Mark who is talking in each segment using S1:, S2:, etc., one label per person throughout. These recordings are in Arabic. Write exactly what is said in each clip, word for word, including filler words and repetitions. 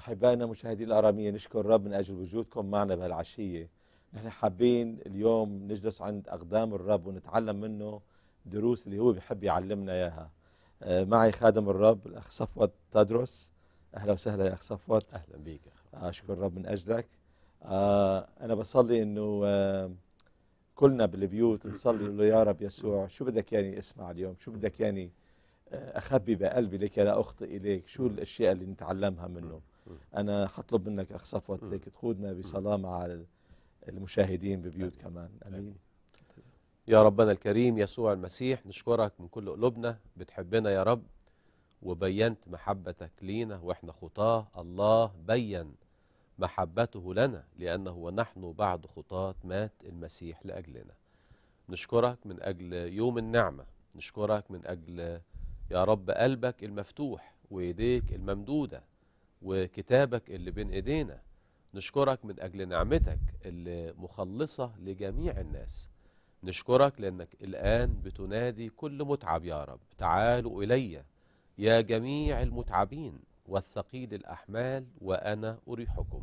S1: أحبائنا مشاهدي الآرامية، نشكر الرب من أجل وجودكم معنا بهالعشية. نحن حابين اليوم نجلس عند أقدام الرب ونتعلم منه دروس اللي هو بيحب يعلمنا إياها. آه، معي خادم الرب الأخ صفوت تدرس. أهلا وسهلا يا أخ صفوت.
S2: أهلا بيك يا أخي.
S1: أشكر الرب من أجلك. آه، أنا بصلي إنه آه، كلنا بالبيوت نصلي له يا رب يسوع، شو بدك يعني اسمع اليوم، شو بدك يعني أخبي بقلبي لك لا أخطئ إليك، شو الأشياء اللي نتعلمها منه. أنا حطلب منك أخ صفوت هيك تقودنا بصلاة مع المشاهدين ببيوت كمان. أمين.
S2: يا ربنا الكريم يسوع المسيح، نشكرك من كل قلوبنا، بتحبنا يا رب وبينت محبتك لينا وإحنا خطاه. الله بين محبته لنا لأنه ونحن بعد خطاة مات المسيح لأجلنا. نشكرك من أجل يوم النعمة، نشكرك من أجل يا رب قلبك المفتوح وإيديك الممدودة وكتابك اللي بين إيدينا. نشكرك من أجل نعمتك اللي مخلصة لجميع الناس. نشكرك لأنك الآن بتنادي كل متعب يا رب، تعالوا إلي يا جميع المتعبين والثقيل الأحمال وأنا أريحكم.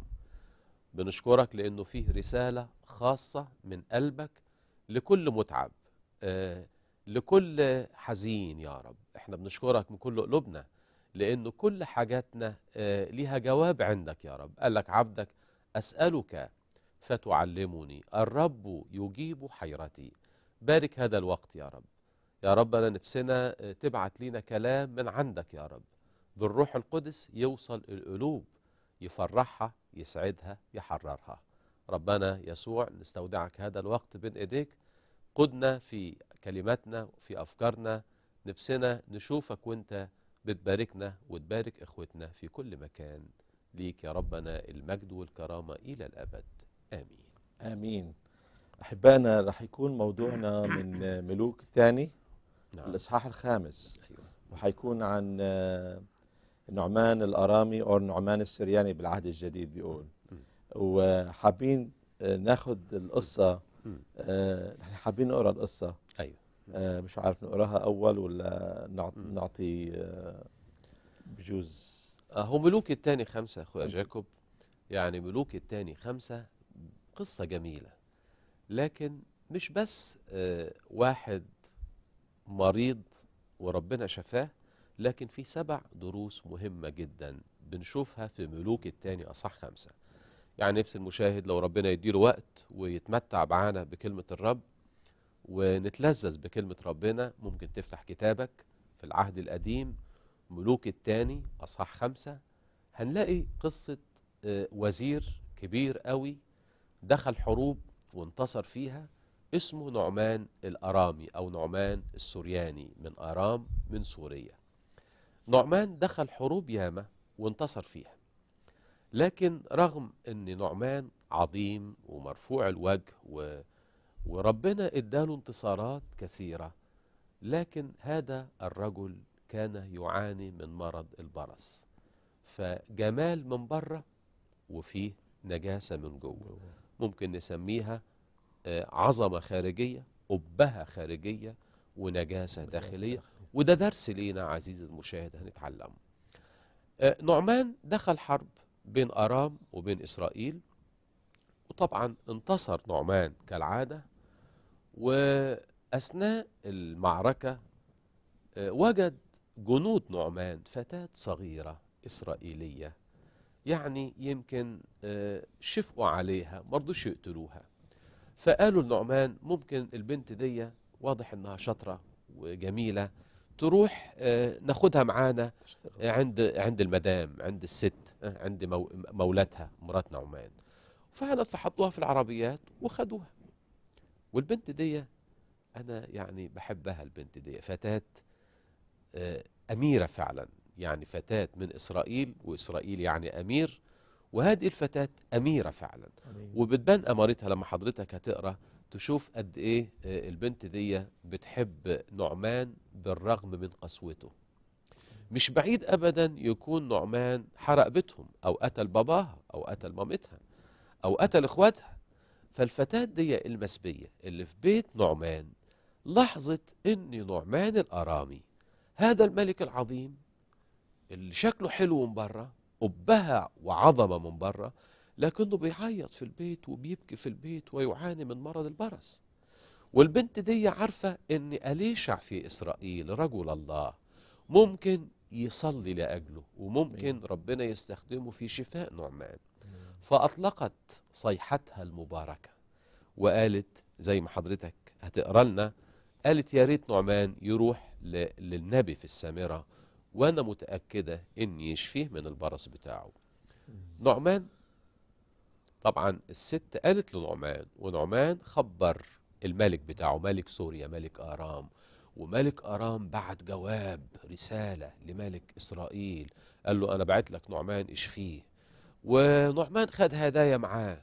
S2: بنشكرك لأنه فيه رسالة خاصة من قلبك لكل متعب، آه لكل حزين يا رب. احنا بنشكرك من كل قلوبنا لأنه كل حاجاتنا آه ليها جواب عندك يا رب. قال لك عبدك أسألك فتعلمني، الرب يجيب حيرتي. بارك هذا الوقت يا رب. يا رب أنا نفسنا آه تبعت لينا كلام من عندك يا رب، بالروح القدس يوصل القلوب، يفرحها، يسعدها، يحررها. ربنا يسوع نستودعك هذا الوقت بين ايديك، قدنا في كلماتنا وفي أفكارنا. نفسنا نشوفك وانت بتباركنا وتبارك إخوتنا في كل مكان. ليك يا ربنا المجد والكرامة إلى الأبد. آمين.
S1: آمين. أحبائنا رح يكون موضوعنا من ملوك الثاني
S2: نعم.
S1: الإصحاح الخامس،
S2: أيوة.
S1: وحيكون عن نعمان الأرامي أو نعمان السرياني بالعهد الجديد بيقول. وحابين ناخد القصة، نحن حابين نقرأ القصة.
S2: أيوة.
S1: مش عارف نقراها أول ولا نعطي بجوز.
S2: هو ملوك الثاني خمسة أخويا جاكوب، يعني ملوك الثاني خمسة قصة جميلة، لكن مش بس واحد مريض وربنا شفاه، لكن في سبع دروس مهمة جدا بنشوفها في ملوك الثاني أصح خمسة. يعني نفس المشاهد لو ربنا يديله وقت ويتمتع معانا بكلمة الرب ونتلذذ بكلمة ربنا، ممكن تفتح كتابك في العهد القديم ملوك الثاني أصح خمسة. هنلاقي قصة وزير كبير قوي دخل حروب وانتصر فيها، اسمه نعمان الأرامي أو نعمان السورياني، من أرام من سوريا. نعمان دخل حروب ياما وانتصر فيها، لكن رغم أن نعمان عظيم ومرفوع الوجه و... وربنا اداله انتصارات كثيرة، لكن هذا الرجل كان يعاني من مرض البرص. فجمال من بره وفيه نجاسة من جوه، ممكن نسميها عظمة خارجية، أبهة خارجية، ونجاسة داخلية. وده درس لينا عزيزي المشاهد هنتعلمه. نعمان دخل حرب بين أرام وبين إسرائيل، وطبعا انتصر نعمان كالعادة. وأثناء المعركة وجد جنود نعمان فتاة صغيرة إسرائيلية، يعني يمكن شفقوا عليها مرضوش يقتلوها. فقالوا لنعمان ممكن البنت دي واضح انها شاطره وجميله، تروح ناخدها معانا عند عند المدام، عند الست، عند مولاتها مرات نعمان. فعلا فحطوها في العربيات وخدوها. والبنت دي انا يعني بحبها، البنت دي فتاة اميره فعلا، يعني فتاة من اسرائيل، واسرائيل يعني امير، وهذه الفتاة أميرة فعلا. وبتبان أمارتها لما حضرتك هتقرأ تشوف قد إيه البنت دي بتحب نعمان بالرغم من قسوته. مش بعيد أبدا يكون نعمان حرق بيتهم أو قتل باباها أو قتل مامتها أو قتل إخواتها. فالفتاة دي المسبية اللي في بيت نعمان لاحظت إن نعمان الأرامي هذا الملك العظيم اللي شكله حلو من بره أبهة وعظمة من بره، لكنه بيعيط في البيت وبيبكي في البيت ويعاني من مرض البرص. والبنت دي عارفة ان أليشع في إسرائيل رجل الله ممكن يصلي لأجله وممكن ربنا يستخدمه في شفاء نعمان. فأطلقت صيحتها المباركة وقالت زي ما حضرتك هتقرأ لنا، قالت يا ريت نعمان يروح ل- للنبي في السامرة، وأنا متأكدة إن يشفيه من البرص بتاعه. نعمان طبعا الست قالت لنعمان، ونعمان خبر الملك بتاعه ملك سوريا ملك آرام، وملك آرام بعت جواب رسالة لملك إسرائيل قال له أنا بعت لك نعمان اشفيه. ونعمان خد هدايا معاه،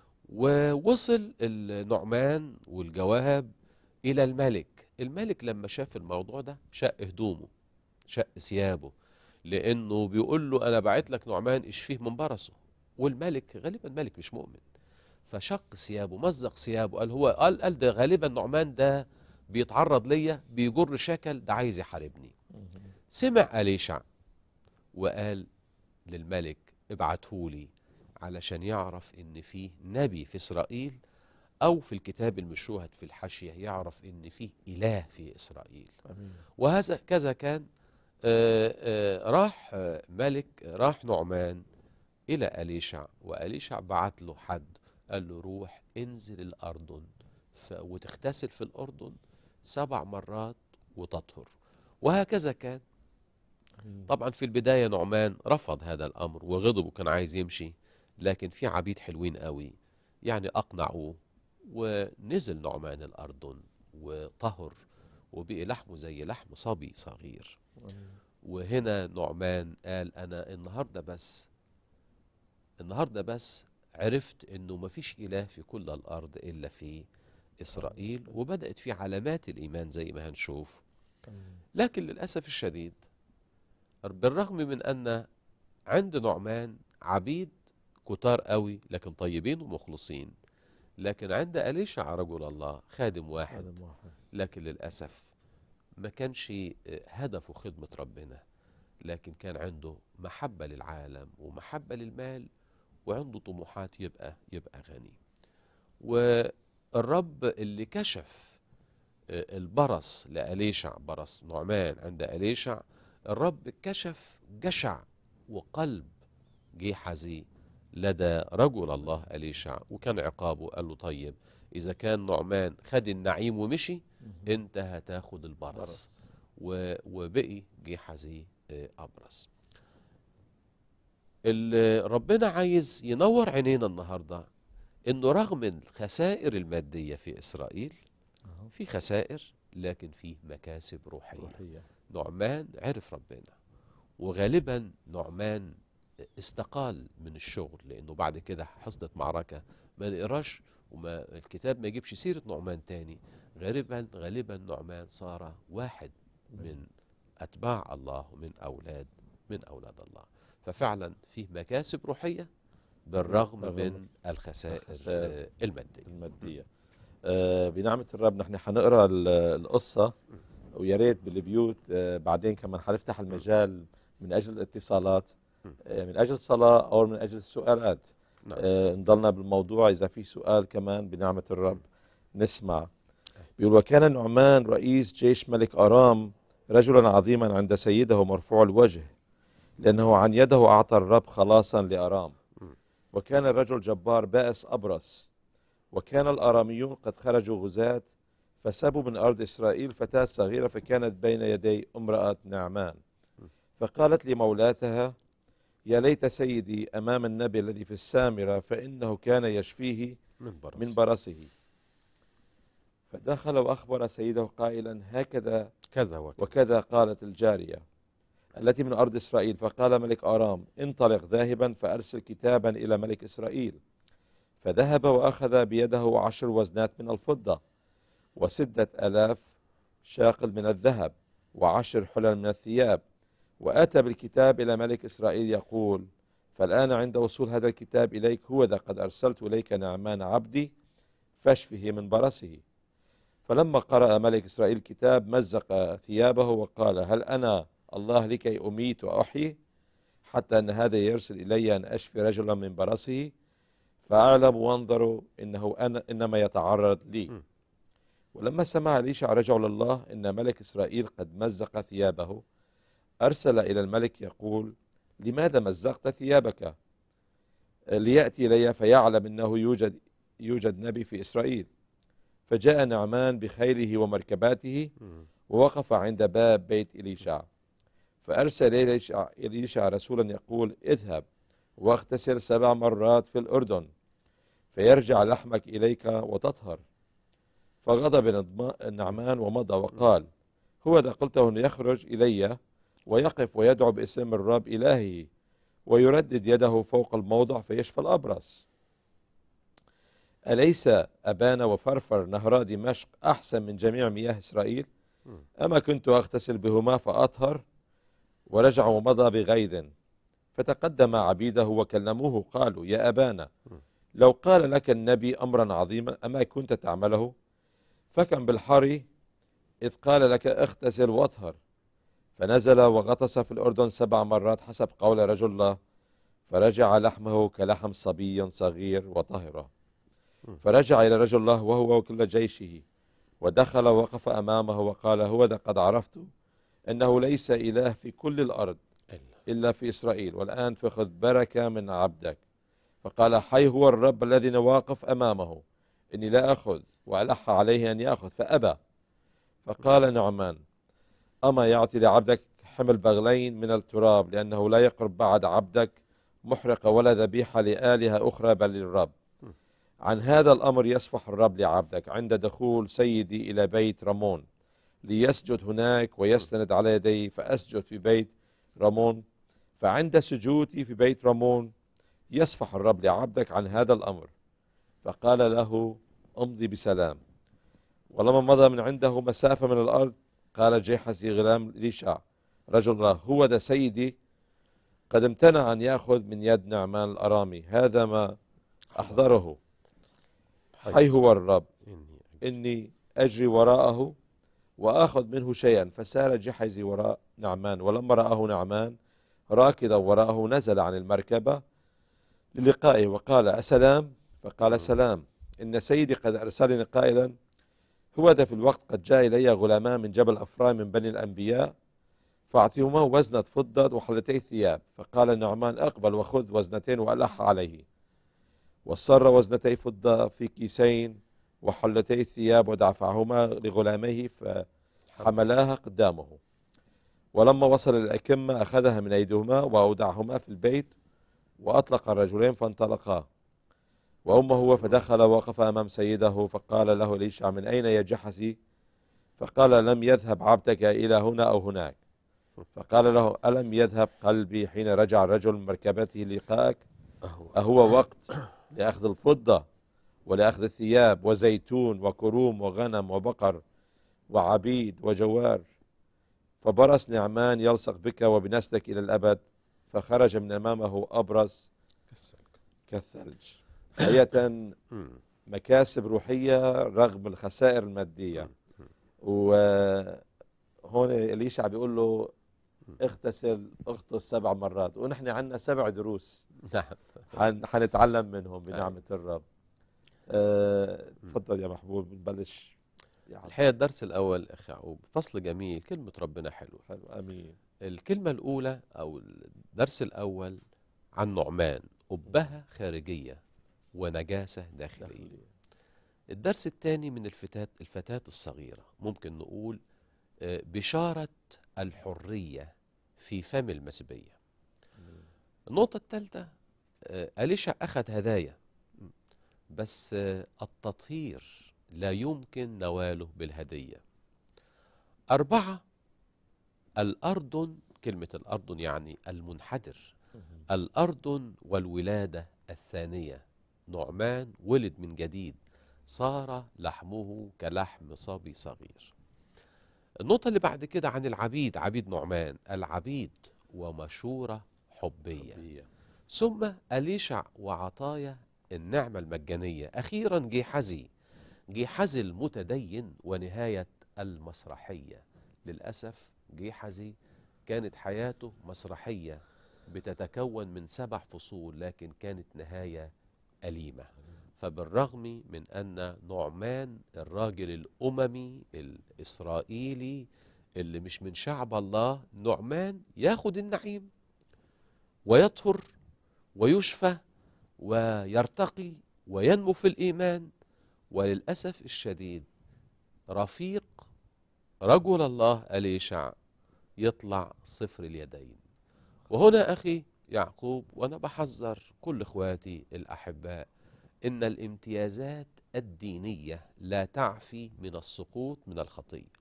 S2: ووصل النعمان والجواب إلى الملك. الملك لما شاف الموضوع ده شق هدومه شق ثيابه، لأنه بيقول له أنا بعت لك نعمان اشفيه من برصه، والملك غالبا ملك مش مؤمن، فشق ثيابه مزق ثيابه، قال هو قال قال ده غالبا نعمان ده بيتعرض ليا بيجر شكل، ده عايز يحاربني. سمع أليشع وقال للملك ابعتهولي علشان يعرف ان فيه نبي في إسرائيل، او في الكتاب المشوهد في الحاشية يعرف ان فيه إله في إسرائيل.
S1: أمين.
S2: وهذا كذا كان. آه، آه، راح آه، ملك راح نعمان إلى أليشع، وأليشع بعت له حد قال له روح انزل الأردن ف- وتغتسل في الأردن سبع مرات وتطهر. وهكذا كان. طبعا في البداية نعمان رفض هذا الأمر وغضب وكان عايز يمشي، لكن في عبيد حلوين قوي يعني أقنعوه، ونزل نعمان الأردن وطهر وبقي لحمه زي لحم صبي صغير. وهنا نعمان قال أنا النهاردة بس النهاردة بس عرفت أنه مفيش إله في كل الأرض إلا في إسرائيل، وبدأت في علامات الإيمان زي ما هنشوف. لكن للأسف الشديد بالرغم من أن عند نعمان عبيد كتار قوي لكن طيبين ومخلصين، لكن عند أليشع رجل الله خادم واحد،
S1: هذا واحد.
S2: لكن للأسف ما كانش هدفه خدمة ربنا، لكن كان عنده محبة للعالم ومحبة للمال، وعنده طموحات يبقى يبقى غني. والرب اللي كشف البرص لأليشع، برص نعمان عند أليشع، الرب كشف جشع وقلب جيحزي لدى رجل الله أليشع، وكان عقابه قال له طيب إذا كان نعمان خد النعيم ومشي أنت هتاخد البرص. و- وبقي جيحزي آه، أبرص. اللي ربنا عايز ينور عينينا النهاردة إنه رغم الخسائر المادية في إسرائيل في خسائر، لكن في مكاسب روحية.
S1: روحية.
S2: نعمان عرف ربنا، وغالبا نعمان استقال من الشغل لأنه بعد كده حصلت معركة ما نقراش وما الكتاب ما يجيبش سيرة نعمان تاني. غالبا غالبا نعمان صار واحد من أتباع الله ومن أولاد من أولاد الله. ففعلا فيه مكاسب روحية بالرغم
S1: رغم
S2: من الخسائر
S1: الخسائر
S2: آه، المادية.
S1: المادية. آه بنعمة الرب نحن حنقرا ال- القصة، ويا ريت بالبيوت آه بعدين كمان حنفتح المجال من أجل الاتصالات، آه من أجل الصلاة أو من أجل السؤالات.
S2: نعم.
S1: آه نضلنا بالموضوع، إذا في سؤال كمان بنعمة الرب نسمع. بيقول وكان نعمان رئيس جيش ملك أرام رجلا عظيما عند سيده مرفوع الوجه، لأنه عن يده أعطى الرب خلاصا لأرام. وكان الرجل جبار بائس أبرص. وكان الآراميون قد خرجوا غزاة فسبوا من أرض إسرائيل فتاة صغيرة، فكانت بين يدي امرأة نعمان، فقالت لمولاتها يا ليت سيدي أمام النبي الذي في السامرة، فإنه كان يشفيه
S2: من برص.
S1: من برصه. فدخل وأخبر سيده قائلا هكذا
S2: كذا وكذا.
S1: وكذا قالت الجارية التي من أرض إسرائيل. فقال ملك آرام انطلق ذاهبا فأرسل كتابا إلى ملك إسرائيل. فذهب وأخذ بيده عشر وزنات من الفضة وستة ألاف شاقل من الذهب وعشر حلل من الثياب، وأتى بالكتاب إلى ملك إسرائيل يقول فالآن عند وصول هذا الكتاب إليك هو ذا قد أرسلت إليك نعمان عبدي فاشفه من برصه. فلما قرأ ملك إسرائيل الكتاب مزق ثيابه وقال هل أنا الله لكي أميت وأحيي؟ حتى أن هذا يرسل إلي أن أشفي رجلا من برصه، فأعلم وانظروا إنه أنا إنما يتعرض لي.
S2: م.
S1: ولما سمع إليشع رجل الله إن ملك إسرائيل قد مزق ثيابه، أرسل إلى الملك يقول: لماذا مزقت ثيابك؟ ليأتي إلي فيعلم أنه يوجد يوجد نبي في إسرائيل. فجاء نعمان بخيله ومركباته
S2: م.
S1: ووقف عند باب بيت إليشع، فأرسل إليشع, إليشع رسولا يقول: اذهب واغتسل سبع مرات في الأردن فيرجع لحمك إليك وتطهر. فغضب نعمان ومضى وقال: هو ذا قلته أن يخرج إلي ويقف ويدعو باسم الرب إلهه ويردد يده فوق الموضع فيشفى الأبرص. أليس أبان وفرفر نهرا دمشق أحسن من جميع مياه إسرائيل؟ أما كنت أغتسل بهما فأطهر؟ ورجع ومضى بغيظ. فتقدم عبيده وكلموه قالوا: يا أبانا، لو قال لك النبي أمرا عظيما أما كنت تعمله؟ فكم بالحر إذ قال لك اغتسل واطهر. فنزل وغطس في الأردن سبع مرات حسب قول رجل الله، فرجع لحمه كلحم صبي صغير وطهره. فرجع إلى رجل الله وهو وكل جيشه، ودخل ووقف أمامه وقال: هو ذا قد عرفت أنه ليس إله في كل الأرض إلا في إسرائيل، والآن فخذ بركة من عبدك. فقال: حي هو الرب الذي نواقف أمامه، إني لا أخذ، وألح عليه أن يأخذ فأبى. فقال نعمان: أما يعطي لعبدك حمل بغلين من التراب، لأنه لا يقرب بعد عبدك محرقة ولا ذبيحة لآلهة أخرى بل للرب. عن هذا الأمر يصفح الرب لعبدك عند دخول سيدي إلى بيت رمون ليسجد هناك ويستند على يديه، فأسجد في بيت رمون. فعند سجودي في بيت رمون يصفح الرب لعبدك عن هذا الأمر. فقال له: امضي بسلام. ولما مضى من عنده مسافة من الأرض قال جيحزي غلام إليشع رجل الله: هو ذا سيدي قد امتنع أن يأخذ من يد نعمان الأرامي، هذا ما أحضره. حي هو الرب إني أجري وراءه وآخذ منه شيئا. فسار جحزي وراء نعمان، ولما رآه نعمان راكدا وراءه نزل عن المركبة للقائه وقال: أسلام؟ فقال: سلام، إن سيدي قد أرسلني قائلا: هو ذا في الوقت قد جاء إلي غلامان من جبل أفرايم من بني الأنبياء، فأعطيهما وزنة فضة وحلتي ثياب. فقال نعمان: أقبل وخذ وزنتين. وألح عليه وصر وزنتي فضة في كيسين وحلتي ثياب ودفعهما لغلاميه فحملاها قدامه. ولما وصل الأكمة أخذها من أيديهما وأودعهما في البيت، وأطلق الرجلين فانطلقا. وأمه هو فدخل ووقف أمام سيده، فقال له إليشع: من أين يا جحزي؟ فقال: لم يذهب عبدك إلى هنا أو هناك. فقال له: ألم يذهب قلبي حين رجع الرجل من مركبته لقائك؟ أهو وقت لأخذ الفضة ولأخذ الثياب وزيتون وكروم وغنم وبقر وعبيد وجوار؟ فبرص نعمان يلصق بك وبنسلك إلى الأبد. فخرج من أمامه أبرص كالثلج. حقيقة مكاسب روحية رغم الخسائر المادية. وهون إليشع بيقول له: اغتسل اغطس سبع مرات، ونحن عندنا سبع دروس
S2: نعم
S1: حنتعلم منهم بنعمة الرب. تفضل يا محبوب نبلش.
S2: الحقيقة الدرس الأول أخ يعقوب فصل جميل، كلمة ربنا حلوة.
S1: حلو، أمين.
S2: الكلمة الأولى أو الدرس الأول عن نعمان، أبهة خارجية ونجاسة داخلية. داخلية. الدرس الثاني من الفتاة الفتاة الصغيرة، ممكن نقول بشارة الحرية في فم المسبية. النقطة الثالثة، أليشع أخذ هدايا، بس التطهير لا يمكن نواله بالهدية. أربعة، الأردن، كلمة الأردن يعني المنحدر، الأردن والولادة الثانية. نعمان ولد من جديد، صار لحمه كلحم صبي صغير. النقطة اللي بعد كده عن العبيد، عبيد نعمان، العبيد ومشورة حبية, حبية. ثم أليشع وعطايا النعمة المجانية. أخيرا جيحزي، جيحزي المتدين ونهاية المسرحية. للأسف جيحزي كانت حياته مسرحية بتتكون من سبع فصول، لكن كانت نهاية أليمة. فبالرغم من أن نعمان الراجل الأممي الإسرائيلي اللي مش من شعب الله، نعمان ياخد النعيم ويطهر ويشفى ويرتقي وينمو في الإيمان، وللأسف الشديد رفيق رجل الله أليشع يطلع صفر اليدين. وهنا أخي يعقوب، وأنا بحذر كل إخواتي الأحباء، إن الامتيازات الدينية لا تعفي من السقوط من الخطية.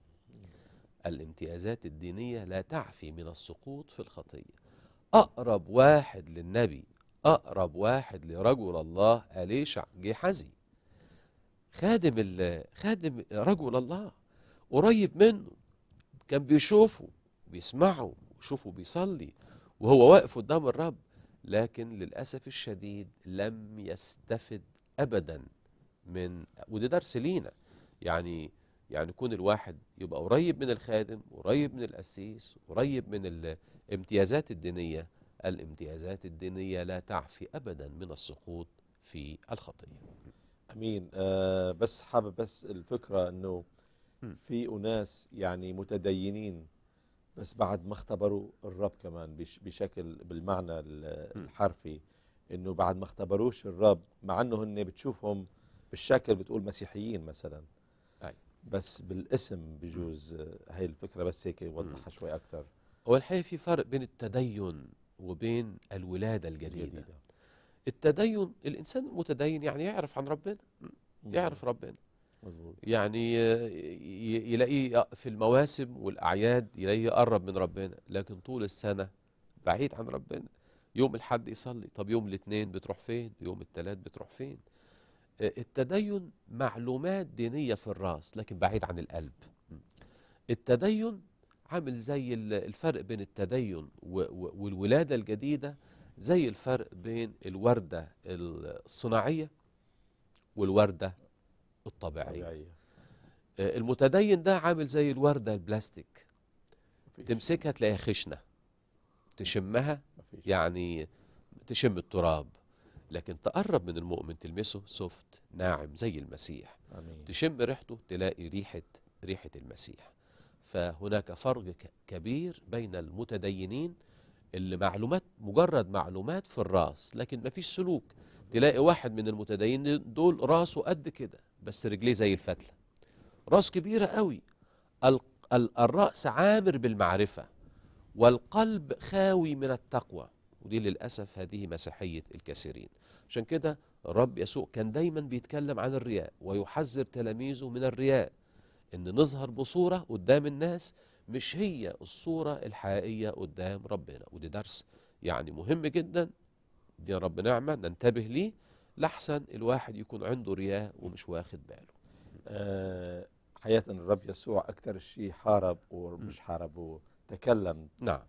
S2: الامتيازات الدينية لا تعفي من السقوط في الخطية. أقرب واحد للنبي، أقرب واحد لرجل الله أليشع جيحزي، خادم خادم رجل الله، قريب منه، كان بيشوفه بيسمعه ويشوفه بيصلي وهو واقف قدام الرب، لكن للأسف الشديد لم يستفد أبدا من، وده درس لينا. يعني يعني يكون الواحد يبقى قريب من الخادم، قريب من القسيس، قريب من الامتيازات الدينية. الامتيازات الدينية لا تعفي أبدا من السقوط في الخطية.
S1: امين. آه بس حابب بس الفكره انه في اناس يعني متدينين بس بعد ما اختبروا الرب كمان بش بشكل بالمعنى الحرفي، انه بعد ما اختبروش الرب، مع انه هن بتشوفهم بالشكل بتقول مسيحيين مثلا،
S2: أي.
S1: بس بالاسم بجوز. هاي الفكره بس هيك يوضحها شوي اكثر.
S2: هو الحقيقة في فرق بين التدين وبين الولادة الجديدة. الجديدة. التدين، الإنسان المتدين يعني يعرف عن ربنا، يعرف ربنا،
S1: مظبوط.
S2: يعني يلاقيه في المواسم والأعياد يلاقيه يقرب من ربنا، لكن طول السنة بعيد عن ربنا. يوم الحد يصلي، طب يوم الاثنين بتروح فين؟ يوم الثلاث بتروح فين؟ التدين معلومات دينية في الراس لكن بعيد عن القلب. التدين عامل زي الفرق بين التدين والولادة الجديدة، زي الفرق بين الوردة الصناعية والوردة الطبيعية. طبيعية. المتدين ده عامل زي الوردة البلاستيك، تمسكها تلاقيها خشنة، تشمها يعني تشم التراب، لكن تقرب من المؤمن تلمسه سوفت ناعم زي المسيح. أمين. تشم ريحته تلاقي ريحة ريحة المسيح. فهناك فرق كبير بين المتدينين اللي معلومات مجرد معلومات في الراس لكن ما فيش سلوك. تلاقي واحد من المتدينين دول راسه قد كده بس رجليه زي الفتلة، راس كبيرة قوي، الرأس عامر بالمعرفة والقلب خاوي من التقوى. ودي للأسف هذه مسيحية الكثيرين. عشان كده الرب يسوع كان دايما بيتكلم عن الرياء ويحذر تلاميذه من الرياء، ان نظهر بصورة قدام الناس مش هي الصورة الحقيقية قدام ربنا. ودي درس يعني مهم جدا، دي رب نعمة ننتبه ليه لحسن الواحد يكون عنده رياء ومش واخد باله.
S1: أه حقيقة الرب يسوع أكثر شيء حارب ومش حارب، وتكلم
S2: نعم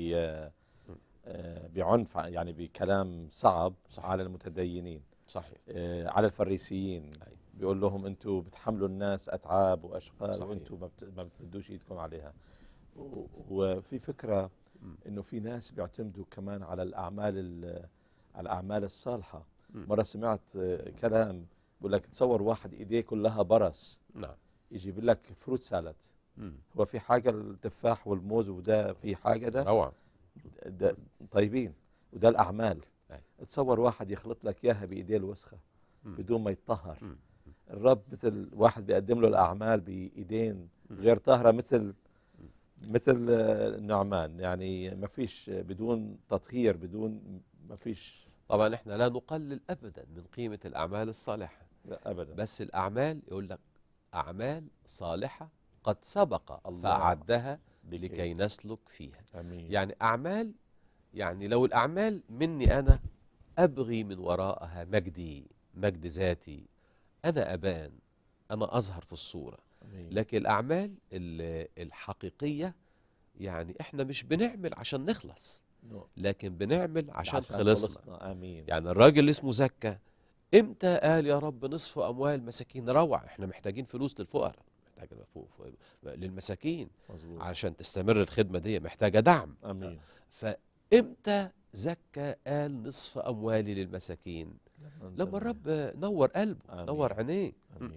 S1: بعنف، يعني بكلام صعب صحيح. على المتدينين
S2: صحيح،
S1: آه على الفريسيين. أي. بيقول لهم انتم بتحملوا الناس اتعاب واشقال وانتم ما بتمدوش ايدكم عليها. وفي فكره انه في ناس بيعتمدوا كمان على الاعمال على الاعمال الصالحه. م. مره سمعت كلام بيقول لك تصور واحد ايديه كلها برص، نعم، يجيب لك فروت سالاد. هو في حاجه التفاح والموز وده في حاجه ده
S2: روعه
S1: ده طيبين، وده الاعمال. أي. تصور واحد يخلط لك اياها بايديه الوسخه بدون ما يتطهر. م. الرب مثل واحد بيقدم له الاعمال بايدين غير طاهره، مثل مثل النعمان، يعني ما فيش بدون تطهير، بدون ما فيش.
S2: طبعا احنا لا نقلل ابدا من قيمه الاعمال الصالحه،
S1: لا ابدا،
S2: بس الاعمال يقول لك اعمال صالحه قد سبق فاعدها لكي نسلك فيها. أمين. يعني اعمال، يعني لو الاعمال مني انا ابغي من وراءها مجدي، مجد ذاتي، انا ابان، انا اظهر في الصوره. أمين. لكن الاعمال الحقيقيه يعني احنا مش بنعمل عشان نخلص، لكن بنعمل عشان, عشان خلصنا. خلصنا.
S1: امين.
S2: يعني الراجل اللي اسمه زكا امتى قال يا رب نصف اموال مساكين؟ روع، احنا محتاجين فلوس للفقراء، محتاجه فوق للمساكين. مظبوط. عشان تستمر الخدمه دي محتاجه دعم.
S1: امين.
S2: ف امتى زكى قال نصف اموالي للمساكين؟ لما الرب نور قلبه، نور عينيه.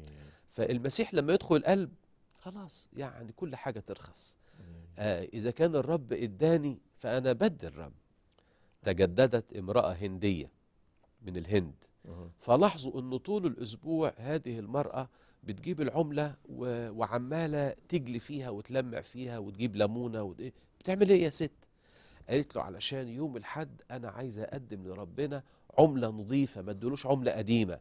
S2: فالمسيح لما يدخل القلب خلاص يعني كل حاجة ترخص. آه إذا كان الرب إداني فأنا بدي الرب. تجددت امرأة هندية من الهند، فلاحظوا أنه طول الأسبوع هذه المرأة بتجيب العملة وعمالة تجلي فيها وتلمع فيها وتجيب ليمونة. بتعمل إيه يا ست؟ قالت له علشان يوم الحد أنا عايزة أقدم لربنا عملة نظيفة، ما ادلوش عملة قديمة.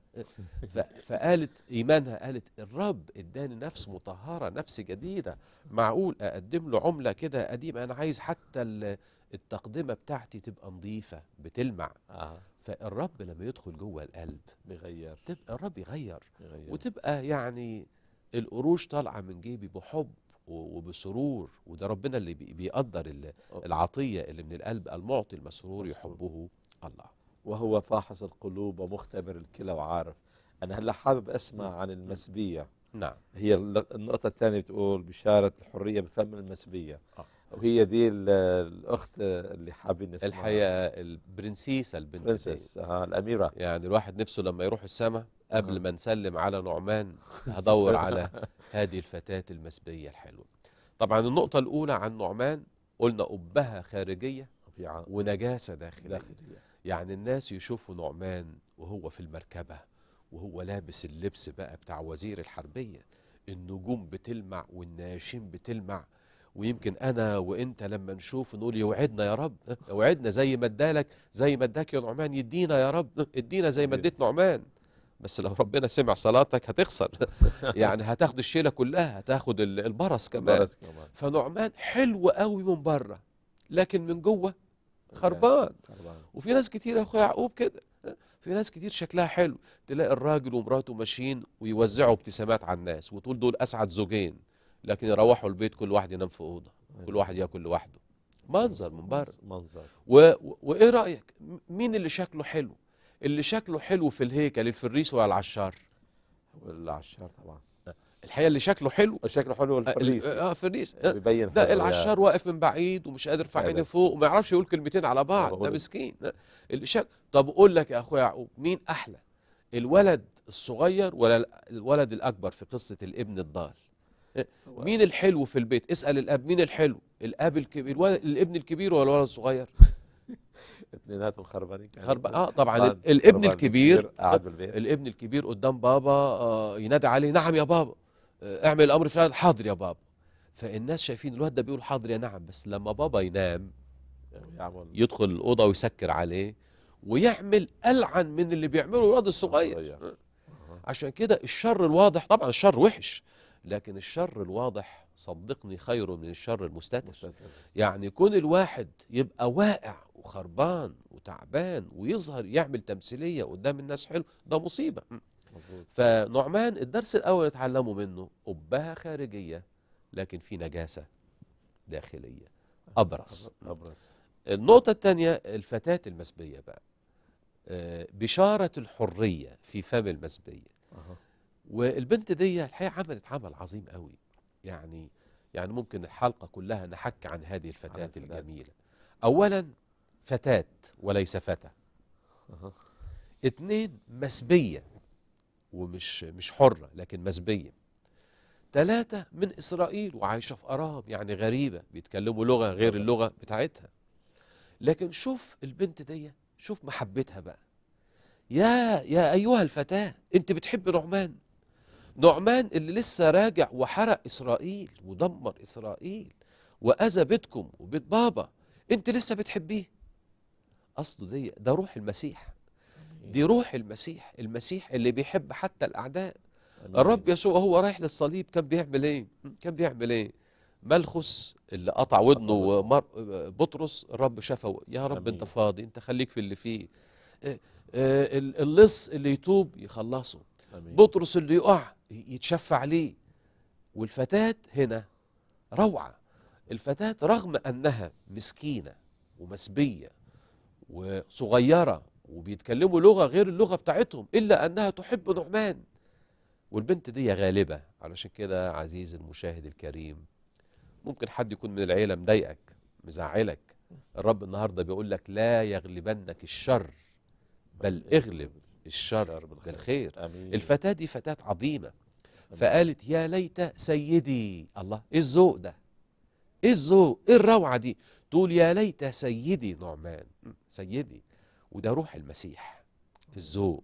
S2: فقالت إيمانها، قالت الرب اداني نفس مطهرة، نفس جديدة، معقول أقدم له عملة كده قديمة؟ أنا عايز حتى التقدمة بتاعتي تبقى نظيفة بتلمع. آه. فالرب لما يدخل جوه القلب بيغير، تبقى الرب يغير, يغير. وتبقى يعني القروش طالعة من جيبي بحب وبسرور. وده ربنا اللي بيقدر العطية اللي من القلب، المعطي المسرور يحبه الله،
S1: وهو فاحص القلوب ومختبر الكلى وعارف. أنا هلا حابب أسمع عن المسبية.
S2: نعم.
S1: هي النقطة الثانية بتقول بشارة الحرية بفم المسبية. آه. وهي دي الأخت اللي حابين نسمعها.
S2: الحقيقة البرنسيسة البنت
S1: برنسيس. آه الأميرة.
S2: يعني الواحد نفسه لما يروح السماء قبل آه. ما نسلم على نعمان هدور على هذه الفتاة المسبية الحلوة. طبعا النقطة الأولى عن نعمان قلنا أبها خارجية ونجاسة داخلية. داخلية. يعني الناس يشوفوا نعمان وهو في المركبة وهو لابس اللبس بقى بتاع وزير الحربية، النجوم بتلمع والناشين بتلمع. ويمكن أنا وإنت لما نشوف نقول يوعدنا يا رب، يوعدنا زي ما ادالك، زي ما اداك يا نعمان يدينا يا رب، ادينا زي ما اديت نعمان. بس لو ربنا سمع صلاتك هتخسر. يعني هتاخد الشيلة كلها، هتاخد البرص كمان. فنعمان حلو قوي من بره لكن من جوه خربان. وفي ناس كتير يا اخويا يعقوب كده، في ناس كتير شكلها حلو، تلاقي الراجل ومراته ماشيين ويوزعوا ابتسامات على الناس وتقول دول اسعد زوجين، لكن يروحوا البيت كل واحد ينام في اوضه، كل واحد ياكل لوحده. منظر من بره. منظر. و... وايه رايك مين اللي شكله حلو؟ اللي شكله حلو في الهيكل الفريس ولا العشار؟
S1: العشار طبعا.
S2: الحقيقه اللي شكله حلو،
S1: شكله حلو الفريس.
S2: اه فريس.
S1: بيبين
S2: ده العشار واقف من بعيد ومش قادر يرفع عينه فوق وما يعرفش يقول كلمتين على بعض، ده مسكين. اللي شك... طب اقول لك يا اخويا يعقوب مين احلى؟ الولد الصغير ولا الولد الاكبر في قصه الابن الضال؟ مين الحلو في البيت؟ اسال الاب مين الحلو، الاب الكبير الولد الابن الكبير ولا الولد الصغير؟
S1: اثنيناتهم خربانين.
S2: خرب اه طبعا. الابن الكبير قاعد بالبيت، الابن الكبير قدام بابا آه ينادي عليه نعم يا بابا، آه اعمل الامر فلان، حاضر يا بابا. فالناس شايفين الواد ده بيقول حاضر يا نعم، بس لما بابا ينام يدخل الاوضه ويسكر عليه ويعمل ألعن من اللي بيعمله الولد الصغير. عشان كده الشر الواضح، طبعا الشر وحش، لكن الشر الواضح صدقني خير من الشر المستتر. يعني يكون الواحد يبقى واقع وخربان وتعبان ويظهر يعمل تمثيلية قدام الناس حلو، ده مصيبة. فنعمان الدرس الأول نتعلمه منه أبها خارجية لكن في نجاسة داخلية، أبرص. النقطة الثانية الفتاة المسبية بقى، بشارة الحرية في فم المسبية. والبنت دي الحقيقة عملت عمل عظيم قوي. يعني يعني ممكن الحلقة كلها نحكي عن هذه الفتاة الجميلة. أولا فتاة وليس فتى. اثنين مسبية ومش مش حرة لكن مسبية. ثلاثة من إسرائيل وعايشة في أرام، يعني غريبة، بيتكلموا لغة غير اللغة بتاعتها. لكن شوف البنت دي، شوف محبتها بقى. يا يا أيها الفتاة، أنت بتحب نعمان؟ نعمان اللي لسه راجع وحرق إسرائيل ودمر إسرائيل وأذى بيتكم وبيت بابا، أنت لسه بتحبيه؟ أصله دي ده روح المسيح، دي روح المسيح، المسيح اللي بيحب حتى الأعداء. الرب يسوع وهو رايح للصليب كان بيعمل إيه؟ كان بيعمل إيه؟ ملخس اللي قطع ودنه بطرس، الرب شافه، يا رب أنت فاضي، أنت خليك في اللي فيه. اللص اللي يتوب يخلصه، بطرس اللي يقع يتشفع ليه. والفتاة هنا روعة. الفتاة رغم أنها مسكينة ومسبية وصغيرة وبيتكلموا لغة غير اللغة بتاعتهم، إلا أنها تحب نعمان. والبنت دي غالبة. علشان كده عزيزي المشاهد الكريم، ممكن حد يكون من العيلة مضايقك مزعلك الرب النهاردة بيقول لك لا يغلبنك الشر بل اغلب الشر بالخير.
S1: امين.
S2: الفتاة دي فتاة عظيمة،
S1: أمين.
S2: فقالت يا ليت سيدي. الله، ايه الذوق ده، ايه الذوق، ايه الروعة دي، تقول يا ليت سيدي نعمان. م، سيدي، وده روح المسيح، الذوق.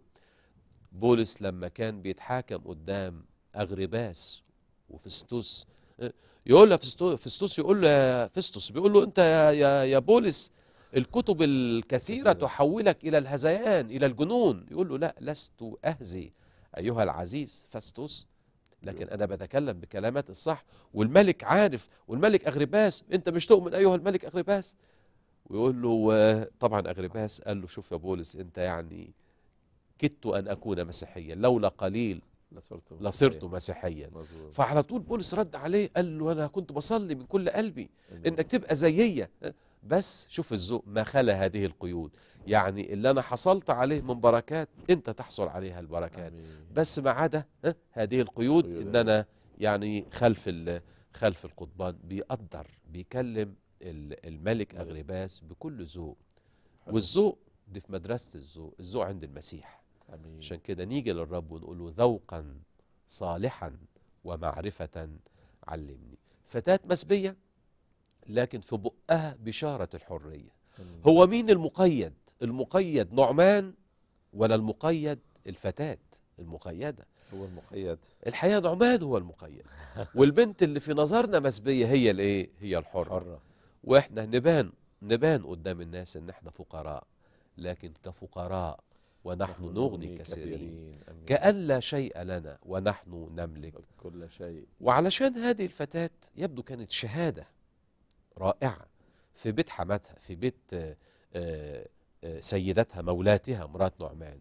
S2: بولس لما كان بيتحاكم قدام أغرباس وفستوس، اه، يقول له فستو- فستوس يقول له يا فستوس، بيقول له انت يا يا يا بولس الكتب الكثيرة
S1: كثيرة.
S2: تحولك إلى الهذيان إلى الجنون. يقول له لا، لست أهزي أيها العزيز فستوس، لكن أنا بتكلم بكلمات الصح، والملك عارف، والملك أغرباس أنت مش تؤمن أيها الملك أغرباس. ويقول له آه، طبعا أغرباس قال له شوف يا بولس، أنت يعني كدت أن أكون مسيحيا، لولا قليل
S1: لصرت
S2: لصرت مسيحيا.
S1: مظبوط.
S2: فعلى طول بولس رد عليه قال له أنا كنت بصلي من كل قلبي
S1: أمين.
S2: إنك تبقى زيي، بس شوف الذوق ما خلا هذه القيود. يعني اللي أنا حصلت عليه من بركات أنت تحصل عليها البركات،
S1: امين.
S2: بس ما عدا ها، هذه القيود،
S1: قيود
S2: إن أنا يعني خلف ال- خلف القضبان. بيقدر بيكلم ال- الملك
S1: الملك.
S2: أغرباس بكل ذوق.
S1: حلو.
S2: والذوق دي في مدرسة الذوق، الذوق عند المسيح.
S1: امين.
S2: عشان كده نيجي للرب ونقول له ذوقا صالحا ومعرفة علمني. فتاة مسبية لكن في بقها بشارة الحرية.
S1: أمين.
S2: هو مين المقيد؟ المقيد نعمان ولا المقيد الفتاة المقيدة؟
S1: هو المقيد.
S2: الحقيقة نعمان هو المقيد، والبنت اللي في نظرنا مسبية هي الايه؟ هي الحرة.
S1: حرة.
S2: واحنا نبان نبان قدام الناس ان احنا فقراء، لكن كفقراء ونحن نغني كثيرين،
S1: أمين.
S2: كأن لا شيء لنا ونحن نملك
S1: كل شيء.
S2: وعلشان هذه الفتاة يبدو كانت شهادة رائعة في بيت حماتها، في بيت آه، آه، آه، سيدتها مولاتها مرات نعمان.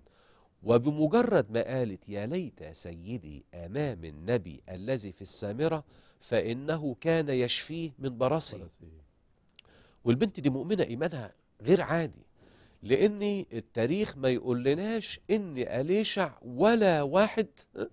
S2: وبمجرد ما قالت يا ليت سيدي أمام النبي الذي في السامرة فإنه كان يشفيه من برصه.
S1: برصه.
S2: والبنت دي مؤمنة إيمانها غير عادي، لأن التاريخ ما يقول لناش إن أليشع ولا واحد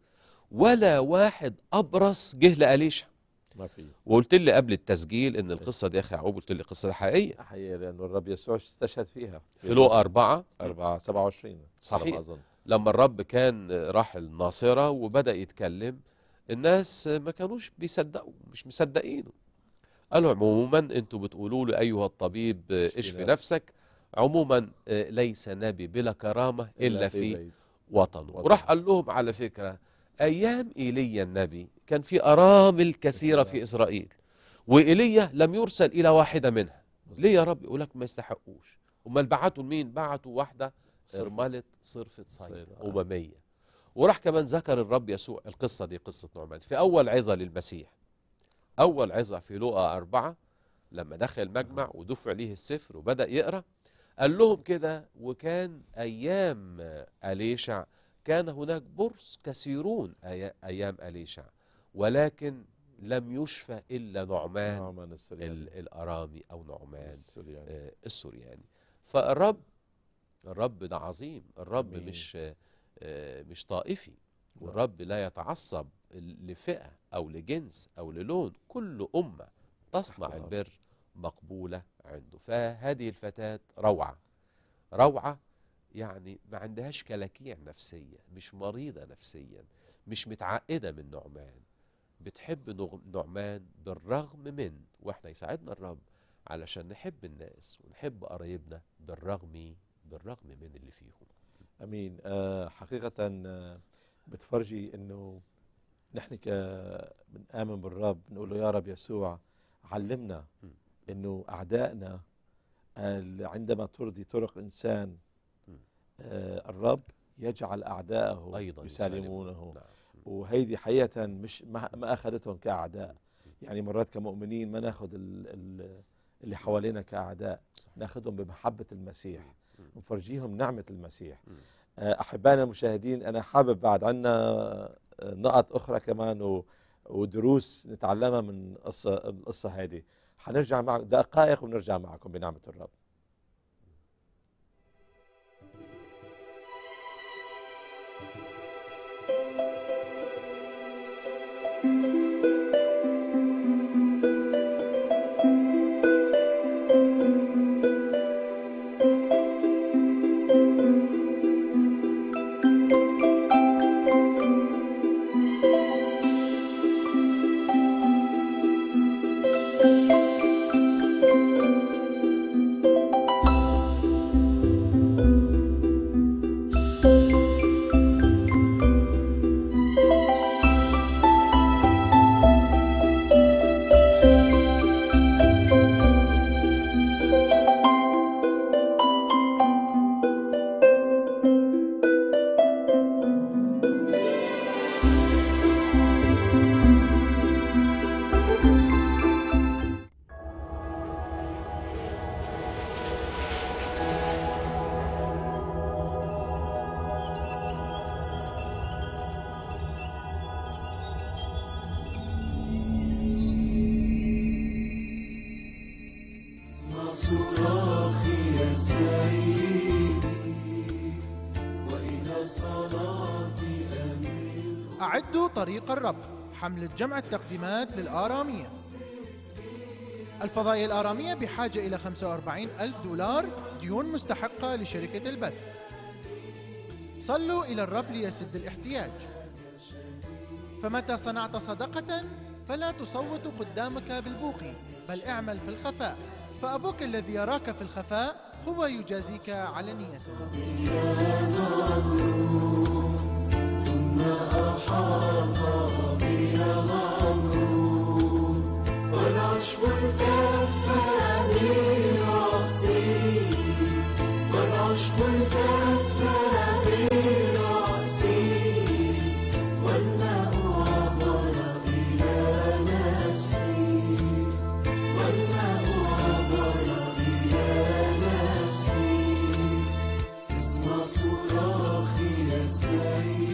S2: ولا واحد أبرص جه لأليشع.
S1: ما في.
S2: وقلت لي قبل التسجيل إن القصة دي يا أخي يعقوب، قلت لي القصة دي حقيقية
S1: حقيقة، لأنه الرب يسوع استشهد فيها
S2: في لوقا أربعة
S1: أربعة سبعة وعشرين
S2: صحيح.
S1: أظن.
S2: لما الرب كان راح الناصرة وبدأ يتكلم، الناس ما كانوش بيصدقوا، مش مصدقينه. قالوا عموما انتوا بتقولوا له أيها الطبيب اشفي نفسك، عموما ليس نبي بلا كرامة إلا في وطنه. وراح قال لهم على فكرة أيام إيليا النبي كان في أرامل كثيرة في إسرائيل، وإيليا لم يرسل إلى واحدة منها. ليه يا رب؟ يقول لك ما يستحقوش. امال بعتوا لمين؟ بعتوا واحدة ارملة صرفة صيدا أممية. وراح كمان ذكر الرب يسوع القصة دي، قصة نعمان، في أول عظة للمسيح، أول عظة في لوقا أربعة، لما دخل مجمع ودفع ليه السفر وبدأ يقرأ، قال لهم كده وكان أيام أليشع كان هناك برص كثيرون أيام أليشع ولكن لم يشفى إلا نعمان, نعمان السرياني. الأرامي أو نعمان السرياني, آه السرياني. فالرب الرب ده عظيم، الرب أمين. مش آه مش طائفي، والرب لا يتعصب لفئة أو لجنس أو للون، كل أمة تصنع البر مقبولة عنده. فهذه الفتاة روعة روعة، يعني ما عندهاش كلاكيع نفسية، مش مريضة نفسيا، مش متعقدة من نعمان، بتحب نعمان بالرغم من، واحنا يساعدنا الرب علشان نحب الناس ونحب قرايبنا بالرغم بالرغم من اللي فيهم.
S1: امين. آه حقيقة آه بتفرجي انه نحن ك بنآمن بالرب، نقول له يا رب يسوع علمنا انه اعدائنا عندما ترضي طرق انسان آه الرب يجعل اعدائه أيضا يسالمونه. نعم. وهيدي حقيقة مش ما اخذتهم كاعداء، يعني مرات كمؤمنين ما ناخذ اللي حوالينا كاعداء، ناخذهم بمحبة المسيح، نفرجيهم نعمة المسيح. احبائنا المشاهدين، انا حابب بعد عنا نقط اخرى كمان ودروس نتعلمها من القصة القصة هذه. حنرجع معكم دقائق ونرجع معكم بنعمة الرب.
S3: أعدوا طريق الرب، حملة جمع التقديمات للآرامية. الفضائية الآرامية بحاجة إلى خمسة وأربعين ألف دولار ديون مستحقة لشركة البث. صلوا إلى الرب ليسد الاحتياج. فمتى صنعت صدقة فلا تصوت قدامك بالبوق، بل اعمل في الخفاء، فأبوك الذي يراك في الخفاء هو يجازيك علانية. ثم أحاط بها الأمر والعشب التفى برأسي، والعشب التفى برأسي، والماء عبر إلى نفسي، والماء عبر إلى نفسي، اسمع صراخي يا سيدي.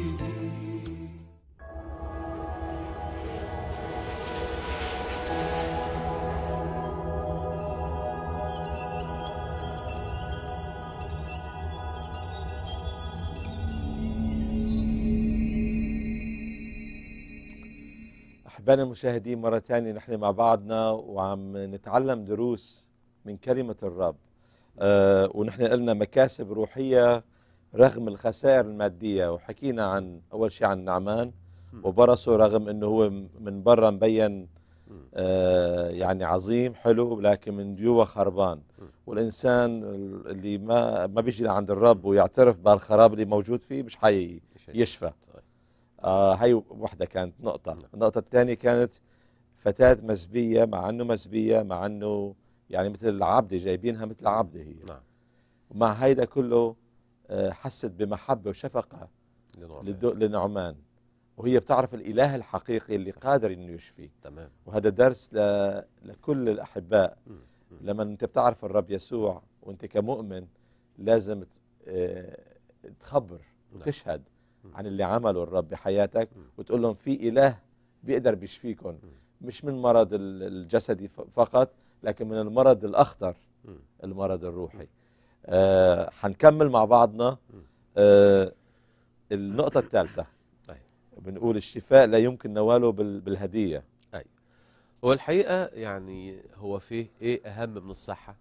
S1: أحبائنا المشاهدين، مرة ثانية نحن مع بعضنا وعم نتعلم دروس من كلمة الرب. أه ونحن قلنا مكاسب روحية رغم الخسائر المادية، وحكينا عن أول شيء عن نعمان وبرصه، رغم أنه هو من برا مبين أه يعني عظيم حلو، لكن من جوا خربان. والإنسان اللي ما ما بيجي عند الرب ويعترف بالخراب اللي موجود فيه مش حي يشفى. آه هي وحدة كانت نقطة. النقطة الثانية كانت فتاة مسبية، مع أنه مسبية، مع أنه يعني مثل العبدة، جايبينها مثل عبدة هي. نعم. ومع هيدا كله آه حست بمحبة وشفقة لنعمان، وهي بتعرف الإله الحقيقي اللي قادر إنه يشفي. تمام. وهذا درس ل... لكل الأحباء. م. م. لما أنت بتعرف الرب يسوع وأنت كمؤمن لازم آه تخبر وتشهد عن اللي عمله الرب بحياتك، وتقول لهم في إله بيقدر بيشفيكم، مش من مرض الجسدي فقط، لكن من المرض الأخطر، المرض الروحي. آه حنكمل مع بعضنا. آه النقطة الثالثة بنقول الشفاء لا يمكن نواله بالهدية.
S2: أي. هو الحقيقة يعني هو فيه إيه أهم من الصحة؟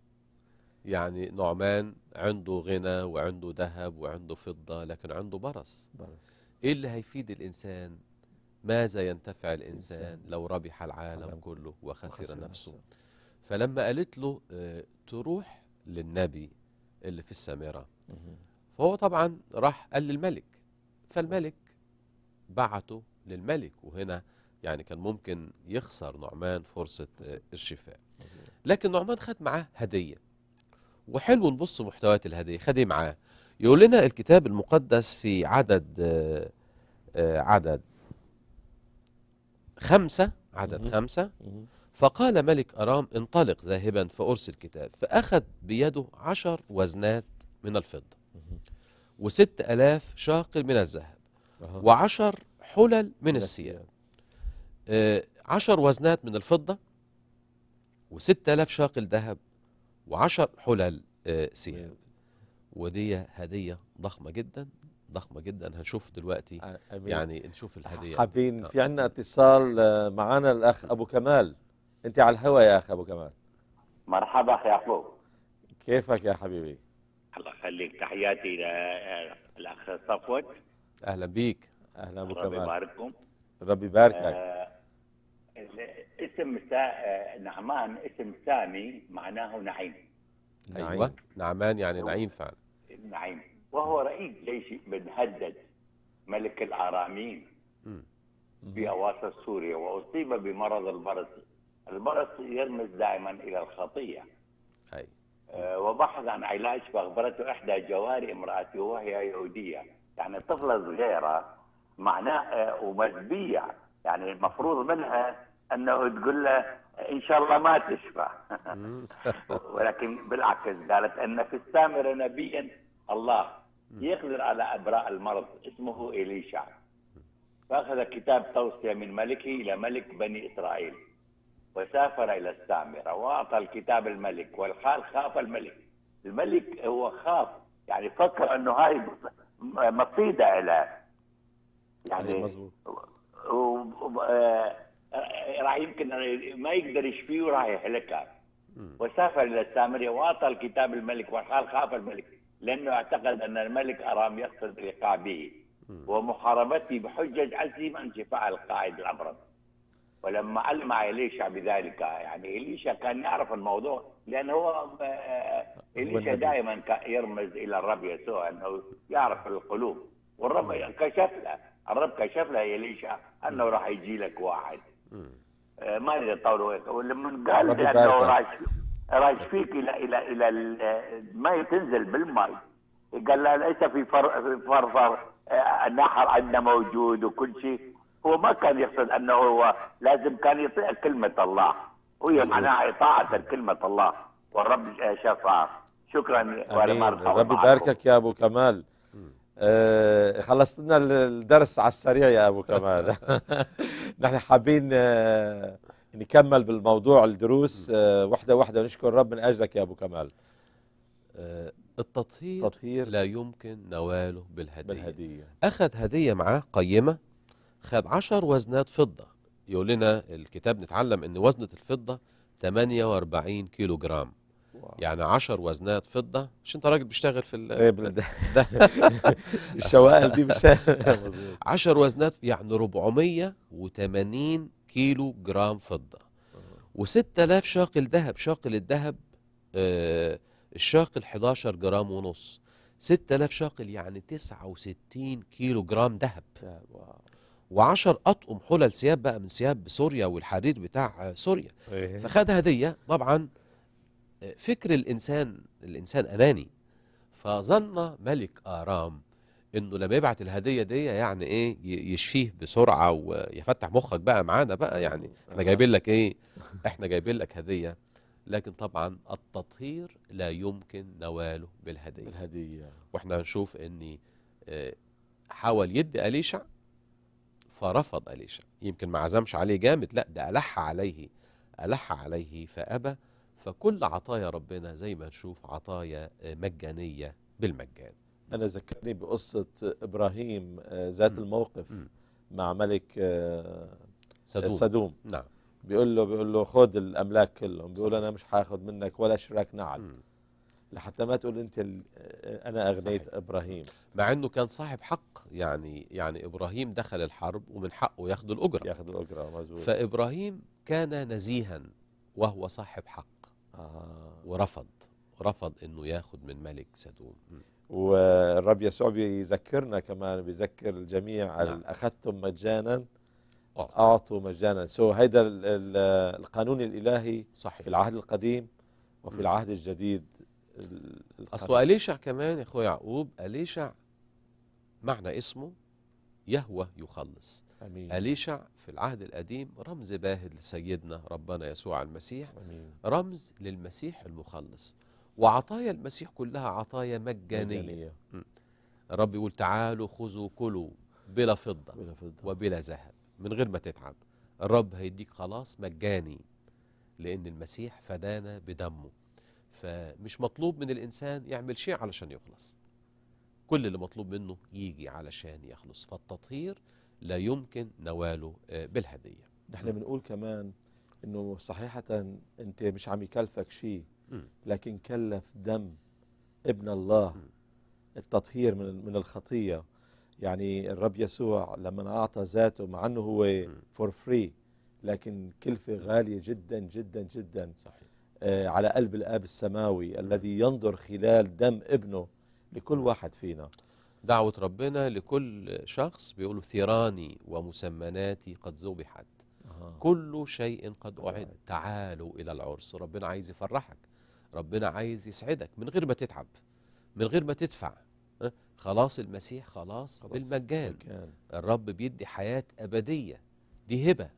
S2: يعني نعمان عنده غنى وعنده ذهب وعنده فضة، لكن عنده برص. برص. ايه اللي هيفيد الانسان؟ ماذا ينتفع الانسان لو ربح العالم كله وخسر نفسه؟ فلما قالت له اه تروح للنبي اللي في السامرة، فهو طبعا راح قال للملك، فالملك بعته للملك. وهنا يعني كان ممكن يخسر نعمان فرصة اه الشفاء، لكن نعمان خد معاه هدية. وحلو نبص محتويات الهدية. خدي معاه. يقول لنا الكتاب المقدس في عدد آآ آآ عدد خمسة عدد خمسة فقال ملك أرام انطلق ذاهبا فأرسل كتاب، فأخذ بيده عشر وزنات من الفضة وست ألاف شاقل من الذهب وعشر حلل من الثياب. عشر وزنات من الفضة وست ألاف شاقل ذهب وعشر حلل ثياب. ودي هدية ضخمة جدا ضخمة جدا. هنشوف دلوقتي أمين. يعني نشوف الهدية.
S1: حابين في عنا اتصال معنا الأخ أبو كمال. أنت على الهواء يا أخ أبو كمال.
S4: مرحبا أخي يعقوب،
S1: كيفك يا حبيبي؟
S4: الله يخليك. تحياتي للأخ صفوت.
S2: أهلا بيك.
S1: أهلا أبو كمال.
S4: ربي يبارككم.
S1: ربي يباركك.
S4: آه اسم سا... نعمان اسم سامي معناه نعيم.
S2: أيوة، نعمان يعني نعيم فعلا.
S4: نعيم. وهو رئيس جيش بنهدد ملك الآراميين في أواسط سوريا، وأصيب بمرض البرص. البرص يرمز دائما إلى الخطية.
S2: أي.
S4: آه وبحث عن علاج، فأخبرته إحدى جواري امرأته وهي يهودية، يعني طفلة صغيرة معناه آه ومزبية، يعني المفروض منها أنه تقول له إن شاء الله ما تشفى. ولكن بالعكس قالت أن في السامرة نبيا الله يقدر على أبراء المرض اسمه إليشع. فأخذ كتاب توصية من ملكه إلى ملك بني إسرائيل، وسافر إلى السامرة وأعطى الكتاب الملك، والحال خاف الملك الملك هو خاف، يعني فكر انه هاي مصيده له، يعني
S1: مظبوط.
S4: راح يمكن ما يقدر يشفيه وراح يهلكه. وسافر الى السامريه واعطى الكتاب الملك وقال خاف الملك لانه اعتقد ان الملك ارام يقصد اللقاء به ومحاربته بحجج عزيمه عن شفاء القائد الابرص. ولما علم إليشع بذلك، يعني إليشع كان يعرف الموضوع، لأنه هو إليشع دائما كان يرمز إلى الرب يسوع أنه يعرف القلوب، والرب كشف له، الرب كشف له إليشع أنه راح يجي لك واحد. ما ادري طولوا، ولما قال أنه راح راح يشفيك إلى إلى إلى الماء تنزل بالماء، قال له ليس في فرفر النحر عندنا موجود وكل شيء. هو ما كان يقصد انه هو لازم كان يطيع كلمه الله، وهي معناها اطاعه كلمه الله، والرب شفاه. شكرا.
S1: امين. ربي يباركك يا ابو كمال. آه خلصت لنا الدرس على السريع يا ابو كمال. نحن حابين آه نكمل بالموضوع الدروس آه واحده واحده، ونشكر الرب من اجلك يا ابو كمال.
S2: آه التطهير
S1: التطهير
S2: لا يمكن نواله بالهديه.
S1: بالهديه.
S2: اخذ هديه معاه قيمه، خد عشر وزنات فضة. يقول لنا الكتاب نتعلم ان وزنة الفضة ثمانية وأربعين كيلو جرام. واو. يعني عشر وزنات فضة. مش انت راجل بيشتغل في ال
S1: الشوائل دي مش
S2: عشر وزنات يعني أربعمية وثمانين كيلو جرام فضة، وستة آلاف شاقل ذهب. شاقل الذهب آه الشاقل حداشر جرام ونص. ستة آلاف شاقل يعني تسعة وستين كيلو جرام ذهب. وعشر أطقم حلل ثياب بقى من ثياب سوريا والحرير بتاع سوريا. فخد هدية. طبعا فكر الإنسان الإنسان أناني، فظن ملك آرام إنه لما يبعت الهدية دي يعني إيه يشفيه بسرعة ويفتح مخك بقى معانا بقى، يعني إحنا جايبين لك إيه؟ إحنا جايبين لك هدية. لكن طبعا التطهير لا يمكن نواله بالهدية.
S1: بالهدية.
S2: وإحنا هنشوف إن حاول يدي إليشع فرفض إليشع. يمكن ما عزمش عليه جامد، لا ده ألح عليه ألح عليه فأبى. فكل عطايا ربنا زي ما نشوف عطايا مجانية بالمجان.
S1: أنا ذكرني بقصة إبراهيم ذات م. الموقف م. مع ملك
S2: سدوم.
S1: سدوم.
S2: نعم.
S1: بيقول له بيقول له خد الأملاك كلهم. بيقول أنا مش هاخد منك ولا شراك نعل م. لحتى ما تقول أنت أنا أغنيت صحيح. إبراهيم،
S2: مع أنه كان صاحب حق. يعني يعني إبراهيم دخل الحرب ومن حقه ياخذ الأجرة
S1: ياخذ الأجرة مزبوط.
S2: فإبراهيم كان نزيها وهو صاحب حق. آه. ورفض رفض أنه ياخذ من ملك سدوم. م.
S1: والرب يسوع بيذكرنا كمان، بيذكر الجميع نعم. أخذتم مجانا أعطوا مجانا. سو هيدا القانون الإلهي صحيح. في العهد القديم وفي م. العهد الجديد.
S2: أصله إليشع كمان يا أخوي يعقوب، إليشع معنى اسمه يهوه يخلص. أمين. إليشع في العهد القديم رمز باهت لسيدنا ربنا يسوع المسيح. أمين. رمز للمسيح المخلص. وعطايا المسيح كلها عطايا مجانية, مجانية. الرب يقول تعالوا خذوا كلوا بلا فضة, بلا فضة وبلا ذهب، من غير ما تتعب. الرب هيديك خلاص مجاني، لأن المسيح فدانا بدمه. فمش مطلوب من الإنسان يعمل شيء علشان يخلص، كل اللي مطلوب منه يجي علشان يخلص. فالتطهير لا يمكن نواله بالهدية.
S1: نحن بنقول كمان إنه صحيحة أنت مش عم يكلفك شيء، لكن كلف دم ابن الله التطهير من من الخطية. يعني الرب يسوع لما أعطى ذاته، مع أنه هو فور فري، لكن كلفة غالية جدا جدا جدا صحيح. آه على قلب الآب السماوي الذي ينظر خلال دم ابنه لكل واحد فينا.
S2: دعوة ربنا لكل شخص بيقولوا ثيراني ومسمناتي قد ذبحت، آه. كل شيء قد أعد، تعالوا إلى العرس. ربنا عايز يفرحك، ربنا عايز يسعدك من غير ما تتعب، من غير ما تدفع. أه؟ خلاص المسيح خلاص, خلاص بالمجان. مجان. الرب بيدي حياة أبدية، دي هبة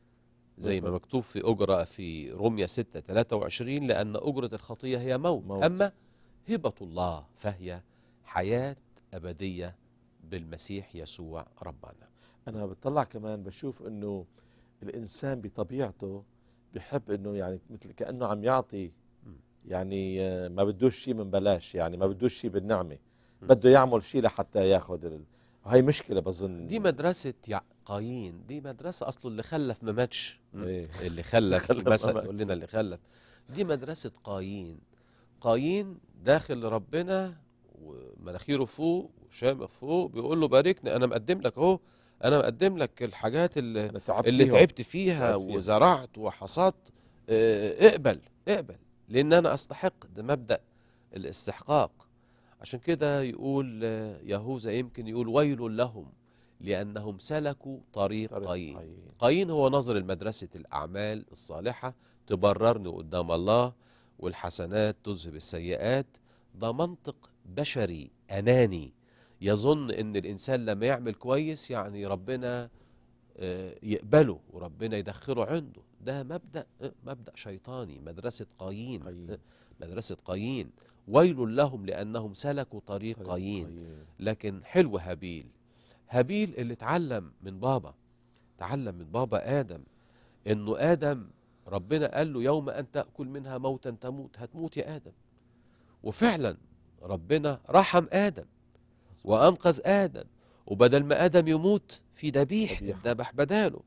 S2: زي ما مكتوب في أجرة في رومية ستة ثلاثة وعشرين، لأن أجرة الخطية هي موت, موت. أما هبة الله فهي حياة أبدية بالمسيح يسوع ربنا.
S1: أنا بطلع كمان بشوف أنه الإنسان بطبيعته بيحب أنه يعني مثل كأنه عم يعطي يعني آه، ما بدوش شيء من بلاش، يعني ما بدوش شيء بالنعمة، بده يعمل شيء لحتى ياخذ ال... هاي مشكلة بظن.
S2: دي مدرسة يع- قايين، دي مدرسة أصله اللي خلف ما ماتش. م.
S1: إيه.
S2: اللي خلف
S1: خلف ما
S2: مثلا
S1: ماتش.
S2: يقول لنا اللي خلف. دي مدرسة قايين. قايين داخل لربنا ومناخيره فوق وشامخ فوق، بيقول له باركني، أنا مقدم لك أهو، أنا مقدم لك الحاجات اللي,
S1: أنا تعبت
S2: اللي
S1: فيهم.
S2: تعبت فيها
S1: تعبت فيها.
S2: وزرعت وحصدت. اه، اقبل اقبل لأن أنا أستحق. ده مبدأ الاستحقاق. عشان كده يقول آه، يهوذا يمكن يقول ويل لهم لأنهم سلكوا طريق
S1: طريق
S2: قايين.
S1: قايين.
S2: قايين هو نظر المدرسة الأعمال الصالحة تبررني قدام الله، والحسنات تذهب السيئات. ده منطق بشري أناني، يظن أن الإنسان لما يعمل كويس يعني ربنا آه، يقبله وربنا يدخله عنده. ده مبدأ آه، مبدأ شيطاني، مدرسة قايين.
S1: قايين.
S2: آه، مدرسة قايين. ويل لهم لأنهم سلكوا طريق
S1: طريق
S2: قايين.
S1: قايين.
S2: لكن حلو هابيل. هابيل اللي اتعلم من بابا، تعلم من بابا آدم إنه آدم ربنا قال له يوم أن تأكل منها موتا تموت، هتموت يا آدم. وفعلا ربنا رحم آدم وأنقذ آدم، وبدل ما آدم يموت في ذبيح
S1: ذبيحة.
S2: اتذبح بداله.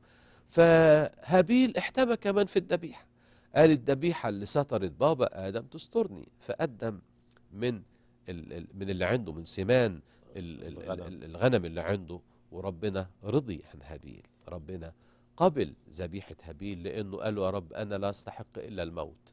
S2: فهابيل احتمى كمان في الذبيحة، قال الذبيحة اللي سترت بابا آدم تسترني، فقدم من ال- ال- من اللي عنده، من سمان ال- ال-
S1: الغنم.
S2: ال- الغنم اللي عنده. وربنا رضي عن هابيل، ربنا قبل ذبيحة هابيل لأنه قال له يا رب أنا لا أستحق إلا الموت.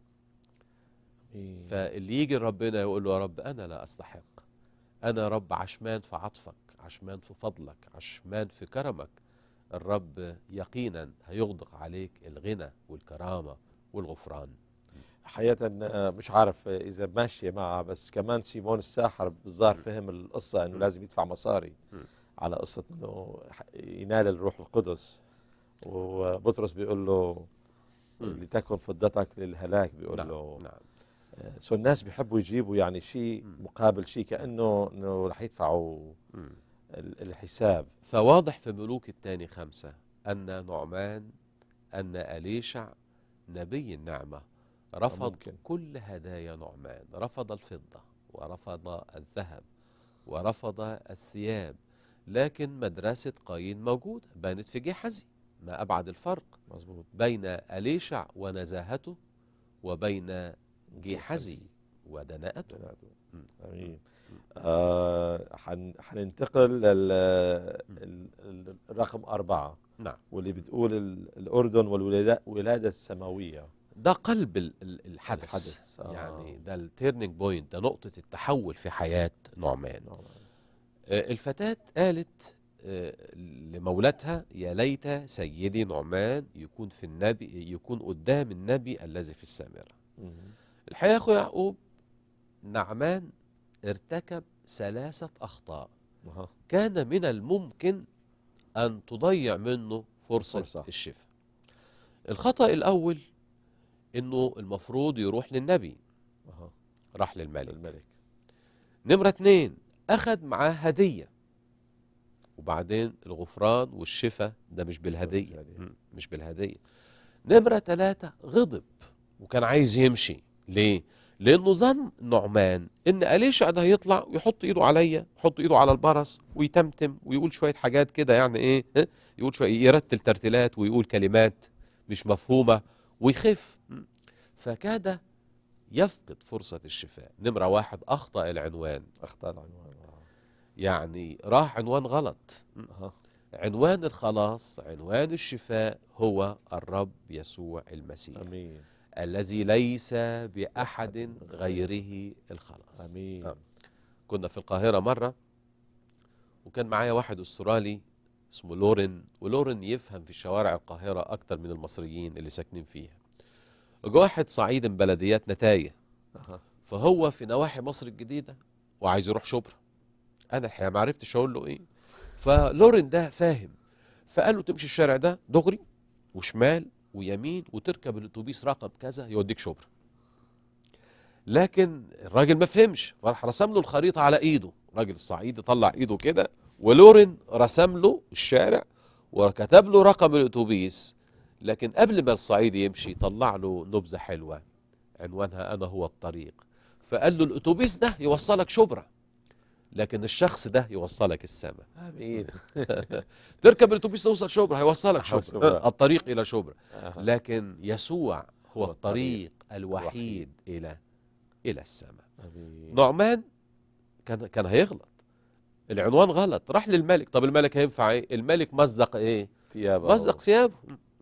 S1: إيه.
S2: فاللي يجي ربنا يقول له يا رب أنا لا أستحق، أنا يا رب عشمان في عطفك، عشمان في فضلك، عشمان في كرمك. الرب يقينا هيغدق عليك الغنى والكرامة والغفران.
S1: حقيقة آه، مش عارف آه، إذا ماشية معها، بس كمان سيمون الساحر بالظاهر فهم القصة إنه
S2: م.
S1: لازم يدفع مصاري
S2: م.
S1: على قصة إنه ح- ينال الروح القدس. وبطرس بيقول له
S2: م.
S1: لتكن فضتك للهلاك، بيقول
S2: نعم
S1: له.
S2: نعم.
S1: آه، سو الناس بيحبوا يجيبوا يعني شيء
S2: م.
S1: مقابل شيء، كأنه إنه رح يدفعوا
S2: م.
S1: ال- الحساب.
S2: فواضح في ملوك الثاني خمسة أن نعمان، أن أليشع نبي النعمة رفض
S1: ممكن.
S2: كل هدايا نعمان، رفض الفضة ورفض الذهب ورفض الثياب. لكن مدرسة قايين موجودة، بانت في جحزي. ما أبعد الفرق
S1: مظبوط.
S2: بين أليشع ونزاهته وبين جحزي ودناءته. م.
S1: امين. آه حن- حننتقل للرقم أربعة،
S2: نعم.
S1: واللي بتقول ال- الأردن والولادة الولادة السماوية.
S2: ده قلب ال- ال- الحدث,
S1: الحدث، آه.
S2: يعني ده التيرنينج بوينت، ده نقطة التحول في حياة نعمان.
S1: نعم.
S2: آه، الفتاة قالت آه، لمولاتها يا ليت سيدي نعمان يكون في النبي، يكون قدام النبي الذي في السامرة.
S1: مم.
S2: الحقيقة يا أخو يعقوب، نعمان ارتكب ثلاثة أخطاء
S1: أها.
S2: كان من الممكن أن تضيع منه فرصة,
S1: فرصة.
S2: الشفاء. الخطأ الأول إنه المفروض يروح للنبي،
S1: أها.
S2: راح للملك.
S1: الملك.
S2: نمرة اتنين، أخذ معاه هدية، وبعدين الغفران والشفاء ده مش بالهدية.
S1: بالهدية.
S2: مم، مش بالهدية. نمرة ثلاثة، غضب وكان عايز يمشي. ليه؟ لأنه ظن نعمان إن أليشع ده هيطلع ويحط إيده عليا، يحط إيده على البرص ويتمتم ويقول شوية حاجات كده، يعني إيه، ها؟ يقول شوية، يرتل ترتيلات ويقول كلمات مش مفهومة ويخف. مم. فكاد يفقد فرصة الشفاء. نمرة واحد، أخطأ العنوان،
S1: أخطأ العنوان.
S2: يعني راح عنوان غلط. مم.
S1: أها.
S2: عنوان الخلاص، عنوان الشفاء هو الرب يسوع المسيح،
S1: أمين.
S2: الذي ليس بأحد غيره الخلاص.
S1: أمين.
S2: آه. كنا في القاهرة مرة، وكان معايا واحد أسترالي اسمه لورين، ولورين يفهم في شوارع القاهرة أكتر من المصريين اللي ساكنين فيها. وجا واحد صعيد من بلديات نتاية،
S1: أها.
S2: فهو في نواحي مصر الجديدة وعايز يروح شبرا. أنا الحقيقة ما عرفتش أقول له إيه، فلورين ده فاهم، فقال له تمشي الشارع ده دغري وشمال ويمين وتركب الاتوبيس رقم كذا يوديك شبرا. لكن الراجل ما فهمش، فراح رسم له الخريطه على ايده. راجل الصعيدي طلع ايده كده، ولورين رسم له الشارع وكتب له رقم الاتوبيس. لكن قبل ما الصعيدي يمشي طلع له نبذه حلوه، عنوانها أنا هو الطريق. فقال له الأتوبيس ده يوصلك شبرا، لكن الشخص ده يوصلك السماء.
S1: امين.
S2: تركب الأتوبيس توصل شبرا، هيوصلك
S1: شبرا.
S2: شبرا، الطريق إلى شبرا.
S1: أها.
S2: لكن يسوع هو
S1: هو
S2: الطريق
S1: الطريق
S2: الوحيد إلى إلى السماء.
S1: امين.
S2: نعمان كان كان هيغلط، العنوان غلط، راح للملك. طب الملك هينفع ايه؟ الملك مزق ايه؟
S1: ثيابه.
S2: مزق ثيابه.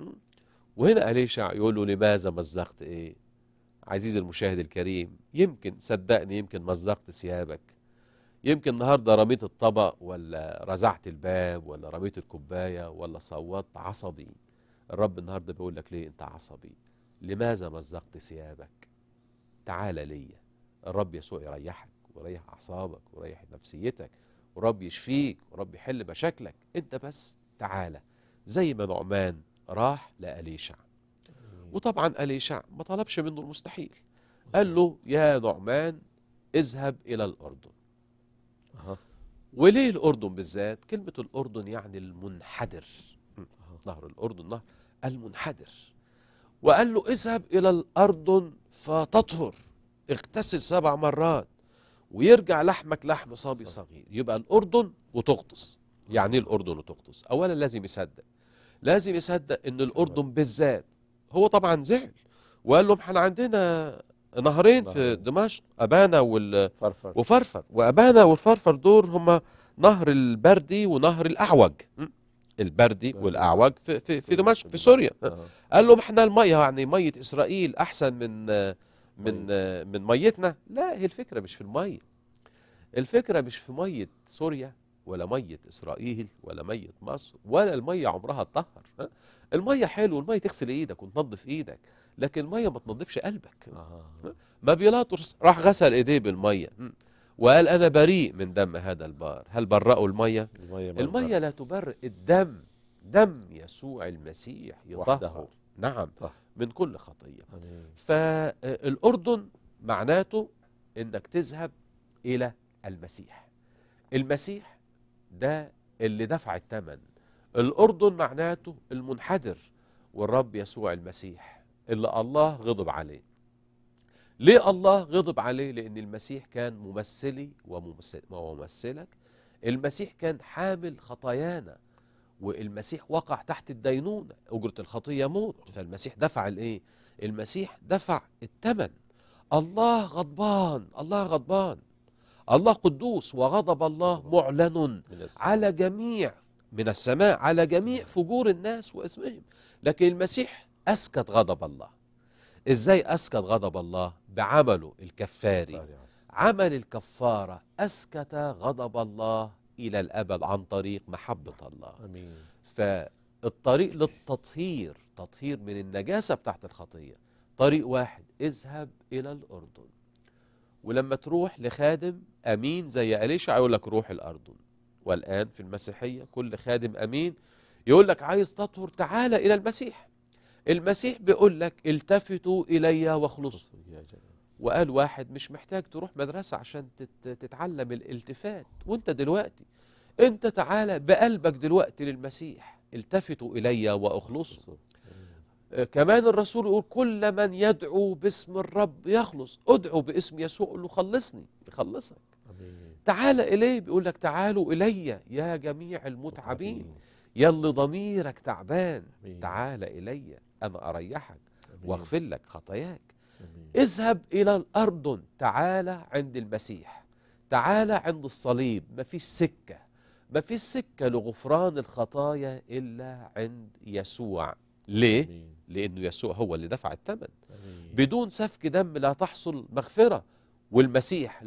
S2: وهنا أليشع يقول له لماذا مزقت ايه؟ عزيزي المشاهد الكريم، يمكن صدقني يمكن مزقت ثيابك، يمكن النهارده رميت الطبق ولا رزعت الباب ولا رميت الكوبايه ولا صوتت عصبي. الرب النهارده بيقول لك ليه انت عصبي؟ لماذا مزقت ثيابك؟ تعال ليا. الرب يسوع يريحك ويريح اعصابك ويريح نفسيتك، ورب يشفيك ورب يحل مشاكلك. انت بس تعالى. زي ما نعمان راح لأليشع، وطبعا أليشع ما طلبش منه المستحيل، قال له يا نعمان اذهب إلى الأردن.
S1: أها.
S2: وليه الأردن بالذات؟ كلمة الأردن يعني المنحدر. نهر الأردن نهر المنحدر. وقال له اذهب إلى الأردن فتطهر، اغتسل سبع مرات ويرجع لحمك لحم صبي صغير. يبقى الأردن وتغطس. يعني ايه الأردن وتغطس؟ أولا لازم يصدق، لازم يصدق ان الأردن بالذات. هو طبعا زعل وقال لهم احنا عندنا نهرين في دمشق، أبانا وال...
S1: فرفر.
S2: وفرفر، وأبانا والفرفر دول هما نهر البردي ونهر الأعوج. البردي والأعوج في, في, في دمشق في سوريا.
S1: أه.
S2: قال لهم احنا المية يعني مية إسرائيل أحسن من من من ميتنا؟ لا، هي الفكرة مش في المية، الفكرة مش في مية سوريا ولا مية إسرائيل ولا مية مصر، ولا المية عمرها تطهر. المية حلو، المية تغسل ايدك وتنظف ايدك، لكن المية ما تنظفش قلبك.
S1: أه.
S2: ما بيلاطس راح غسل ايديه بالمية وقال انا بريء من دم هذا البار. هل برأوا المية؟
S1: المية,
S2: المية لا تبرئ، الدم، دم يسوع المسيح يطهر، نعم،
S1: طه.
S2: من كل خطية.
S1: أمين.
S2: فالأردن معناته انك تذهب الى المسيح. المسيح ده اللي دفع الثمن. الأردن معناته المنحدر، والرب يسوع المسيح اللي الله غضب عليه. ليه الله غضب عليه؟ لأن المسيح كان ممثلي وممثلك. المسيح كان حامل خطايانا، والمسيح وقع تحت الدينونة، أجرة الخطية موت. فالمسيح دفع الإيه؟ المسيح دفع الثمن. الله غضبان، الله غضبان، الله قدوس، وغضب الله معلن على جميع من السماء على جميع فجور الناس واسمهم. لكن المسيح أسكت غضب الله. إزاي أسكت غضب الله؟ بعمله الكفاري، عمل الكفارة أسكت غضب الله إلى الأبد عن طريق محبة الله.
S1: أمين.
S2: فالطريق للتطهير، تطهير من النجاسة بتاعت الخطية، طريق واحد، اذهب إلى الأردن. ولما تروح لخادم أمين زي أليشع يقول لك روح الأردن. والآن في المسيحية كل خادم أمين يقول لك عايز تطهر تعال إلى المسيح. المسيح بيقول لك التفتوا إلي واخلصوا. وقال واحد مش محتاج تروح مدرسة عشان تتعلم الالتفات، وانت دلوقتي انت تعالى بقلبك دلوقتي للمسيح، التفتوا إلي واخلصوا. كمان الرسول يقول كل من يدعو باسم الرب يخلص. ادعو باسم يسوع، قل له خلصني، يخلصك. تعال إليه، بيقول لك تعالوا إلي يا جميع المتعبين، يلي ضميرك تعبان، تعال إلي أنا أريحك واغفر لك خطاياك. اذهب إلى الأردن، تعال عند المسيح، تعال عند الصليب. ما فيش سكة، ما فيش سكة لغفران الخطايا إلا عند يسوع. ليه؟ أمين. لأنه يسوع هو اللي دفع الثمن. بدون سفك دم لا تحصل مغفرة. والمسيح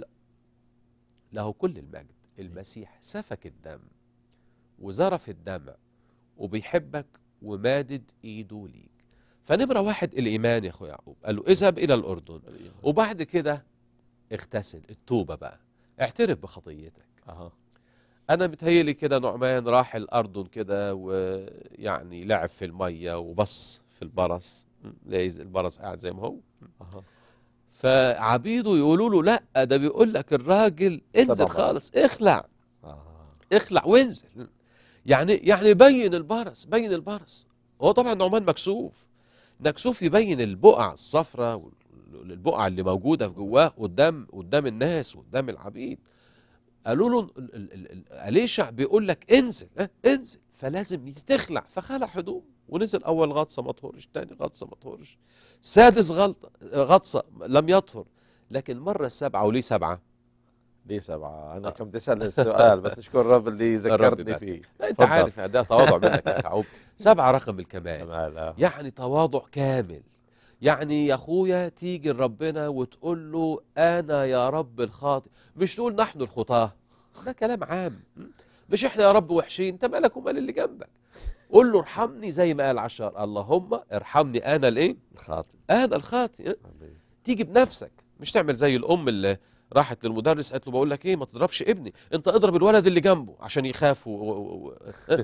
S2: له كل المجد، المسيح سفك الدم وزرف الدمع وبيحبك ومادد ايده ليك. فنمرة واحد الإيمان يا أخو يعقوب، قال له اذهب إلى الأردن، وبعد كده اغتسل، التوبة بقى، اعترف بخطيتك. أه. أنا متهيلي كده نعمان راح الأردن كده ويعني لعب في المية وبص في البرص، لاقي البرص قاعد زي ما هو. أه. فعبيده يقولوا له لا، ده بيقول لك الراجل انزل خالص، اخلع. أه. اخلع وانزل. يعني يعني بين البرص، بين البرص. هو طبعا نعمان مكسوف، مكسوف يبين البقع الصفراء البقعة اللي موجودة في جواه قدام قدام الناس وقدام العبيد. قالوا له ال- ال- ال- ال- أليشع بيقول لك انزل، اه انزل، فلازم تخلع. فخلع هدوم ونزل. أول غطسة ما طهرش، تاني غطسة ما طهرش، سادس غلطة غطسة لم يطهر. لكن مرة السبعة، وليه سبعة؟
S1: ليه سبعة؟ أنا كنت أسأل السؤال بس نشكر الرب اللي
S2: الرب
S1: ذكرتني
S2: يبارك.
S1: فيه.
S2: لا، أنت
S1: اتفضل.
S2: عارف ده تواضع منك يا كعوب. سبعة رقم الكمال،
S1: كمال آه.
S2: يعني تواضع كامل. يعني يا اخويا تيجي لربنا وتقول له انا يا رب الخاطئ، مش تقول نحن الخطاه، ده كلام عام. مش احنا يا رب وحشين، انت مالك ومال اللي جنبك. قول له ارحمني زي ما قال عشار، اللهم ارحمني انا الايه؟
S1: الخاطئ.
S2: انا الخاطئ.
S1: آمين.
S2: تيجي بنفسك، مش تعمل زي الام اللي راحت للمدرس قالت له بقول لك ايه، ما تضربش ابني، انت اضرب الولد اللي جنبه عشان يخاف و... و... و...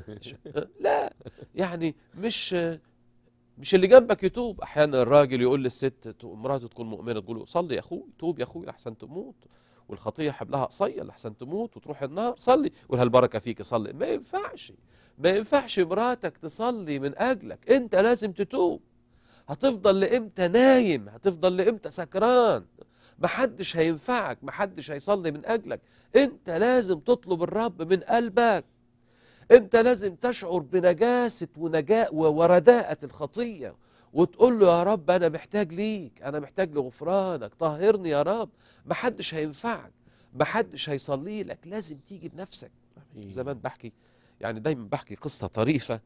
S2: لا، يعني مش مش اللي جنبك يتوب. احيانا الراجل يقول للست، مراته تكون مؤمنه، تقول له صلي يا اخوي، توب يا اخوي لحسن تموت، والخطيه حبلها قصير لحسن تموت وتروح النار، صلي. يقول البركه فيك، صلي. ما ينفعش، ما ينفعش مراتك تصلي من اجلك، انت لازم تتوب. هتفضل لامتى نايم؟ هتفضل لامتى سكران؟ محدش هينفعك، محدش هيصلي من اجلك. انت لازم تطلب الرب من قلبك. انت لازم تشعر بنجاسة ونجاء ورداءة الخطية، وتقول له يا رب انا محتاج ليك، انا محتاج لغفرانك، طهرني يا رب. محدش هينفعك، محدش هيصلي لك، لازم تيجي بنفسك. زمان بحكي، يعني دايما بحكي قصة طريفة.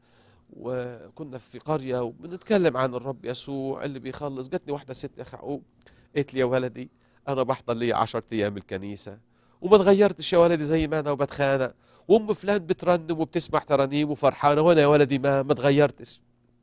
S2: وكنا في قرية وبنتكلم عن الرب يسوع اللي بيخلص. جاتني واحدة ست يا يعقوب، قالت لي يا ولدي انا بحضر لي عشرة ايام الكنيسة وما اتغيرتش يا ولدي زي ما انا، وبتخانق، وام فلان بترنم وبتسمع ترانيم وفرحانه، وانا يا ولدي ما ما اتغيرتش.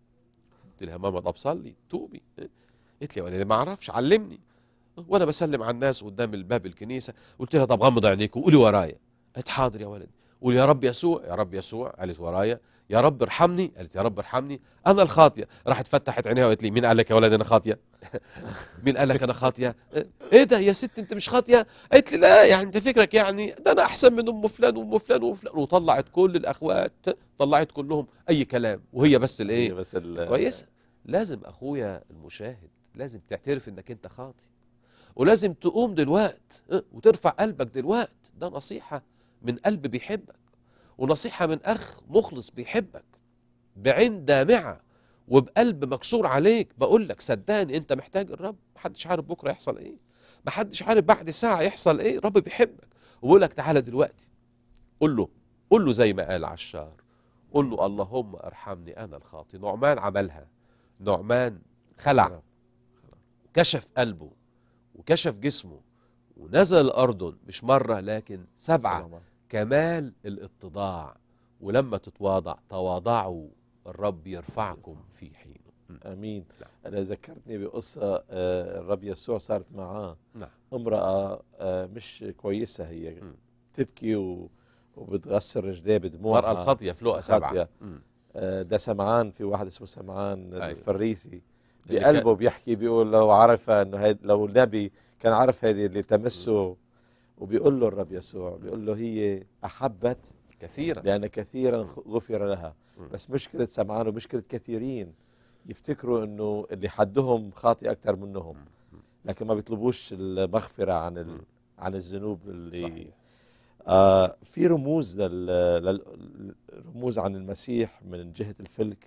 S2: قلت لها ماما طب صلي توبي. قالت لي يا ولدي ما اعرفش، علمني. وانا بسلم على الناس قدام الباب الكنيسه قلت لها طب غمض عينيك وقولي ورايا. قالت حاضر يا ولدي. قول يا رب يسوع، يا رب يسوع. قالت ورايا يا رب ارحمني. قالت يا رب ارحمني انا الخاطيه. راحت فتحت عينيها وقالت لي مين قال لك يا ولد انا خاطيه؟ مين قال لك انا خاطيه؟ ايه ده يا ست انت مش خاطيه؟ قالت لي لا، يعني انت فكرك يعني ده انا احسن من ام فلان وام فلان وفلان. وطلعت كل الاخوات، طلعت كلهم اي كلام، وهي بس
S1: هي
S2: الايه
S1: بس ال-
S2: كويسه. لازم اخويا المشاهد، لازم تعترف انك انت خاطي، ولازم تقوم دلوقت اه، وترفع قلبك دلوقت. ده نصيحه من قلب بيحبك، ونصيحه من اخ مخلص بيحبك، بعين دامعه وبقلب مكسور عليك. بقول لك صدقني انت محتاج الرب. محدش عارف بكره يحصل ايه، محدش عارف بعد ساعه يحصل ايه. الرب بيحبك وبيقول لك تعالى دلوقتي. قول له، قول له زي ما قال عشار، قول له اللهم ارحمني انا الخاطي. نعمان عملها. نعمان خلع، كشف قلبه وكشف جسمه ونزل الأردن، مش مرة لكن سبعة.
S1: سلام.
S2: كمال الاتضاع. ولما تتواضع تواضعوا الرب يرفعكم في حينه.
S1: امين. انا ذكرتني بقصه آه، الرب يسوع صارت معاه
S2: نعم.
S1: امراه آه، مش كويسه، هي
S2: مم.
S1: تبكي و- وبتغسل رجليه بدموعها.
S2: المرأة الخاطية في لقا سبعة.
S1: خاطية.
S2: مم.
S1: آه، ده سمعان، في واحد اسمه سمعان
S2: أيوة.
S1: الفريسي
S2: اللي
S1: بقلبه
S2: كان-
S1: بيحكي، بيقول لو عرف انه هيد لو النبي كان عرف هذه اللي تمسه. وبيقول له الرب يسوع، بيقول له هي احبت
S2: كثيرا.
S1: لان كثيرا غفر لها.
S2: مم.
S1: بس مشكله سمعان ومشكله كثيرين يفتكروا انه اللي حدهم خاطئ اكثر منهم، لكن ما بيطلبوش المغفره عن ال...
S2: مم.
S1: عن الذنوب اللي
S2: صحيح.
S1: آه في رموز لل... لل... رموز عن المسيح من جهه الفلك.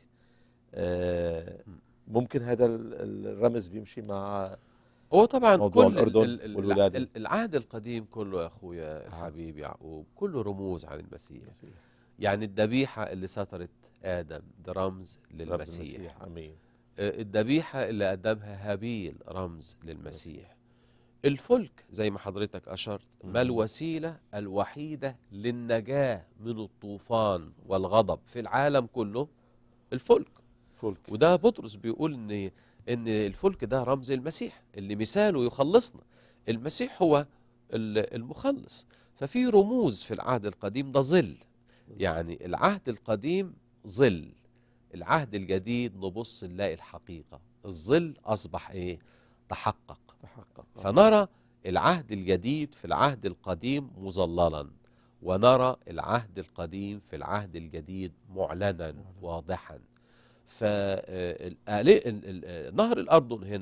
S1: آه ممكن هذا ال- الرمز بيمشي مع
S2: هو طبعا
S1: موضوع
S2: كل
S1: الأردن
S2: ال- ال-
S1: والولادة.
S2: ال- العهد القديم كله يا اخويا الحبيب يعقوب كله رموز عن المسيح. يعني الذبيحة اللي سترت آدم ده رمز
S1: رب
S2: للمسيح.
S1: المسيح. امين.
S2: آه، الذبيحة اللي قدمها هابيل رمز للمسيح. الفلك زي ما حضرتك أشرت ما الوسيلة الوحيدة للنجاة من الطوفان والغضب في العالم كله؟ الفلك.
S1: فلك.
S2: وده بطرس بيقول ان ان الفلك ده رمز المسيح اللي مثاله يخلصنا. المسيح هو ال- المخلص. ففي رموز في العهد القديم، ده ظل. يعني العهد القديم ظل، العهد الجديد نبص نلاقي الحقيقة. الظل أصبح إيه؟ تحقق.
S1: تحقق.
S2: فنرى العهد الجديد في العهد القديم مظللا، ونرى العهد القديم في العهد الجديد معلنا واضحا. فنهر الأردن هنا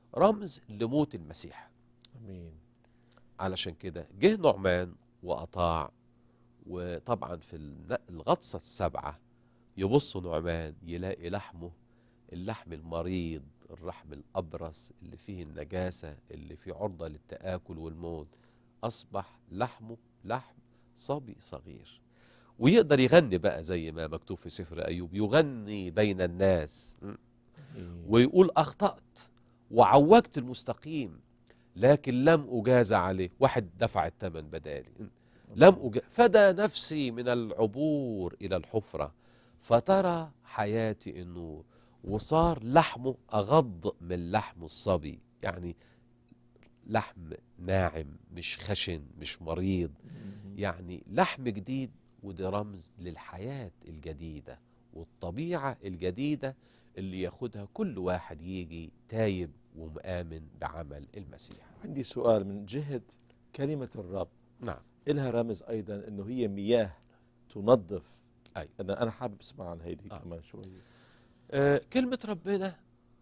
S2: رمز لموت المسيح.
S1: امين.
S2: علشان كده جه نعمان وأطاع. وطبعا في الغطسة السبعة يبص نعمان يلاقي لحمه، اللحم المريض، اللحم الأبرص اللي فيه النجاسة، اللي فيه عرضة للتآكل والموت، أصبح لحمه لحم صبي صغير. ويقدر يغني بقى زي ما مكتوب في سفر أيوب، يغني بين الناس ويقول أخطأت وعوجت المستقيم لكن لم أجاز عليه. واحد دفع الثمن بدالي، لم أجاز، فدى نفسي من العبور إلى الحفرة فترى حياتي النور. وصار لحمه أغض من لحم الصبي، يعني لحم ناعم مش خشن مش مريض، يعني لحم جديد. وده رمز للحياة الجديدة والطبيعة الجديدة اللي ياخدها كل واحد يجي تايب ومآمن بعمل المسيح.
S1: عندي سؤال من جهة كلمة الرب.
S2: نعم.
S1: إلها رمز أيضا أنه هي مياه تنظف.
S2: أي.
S1: أنا أنا حابب أسمع عن هيدي آه. كمان شوية.
S2: آه كلمة ربنا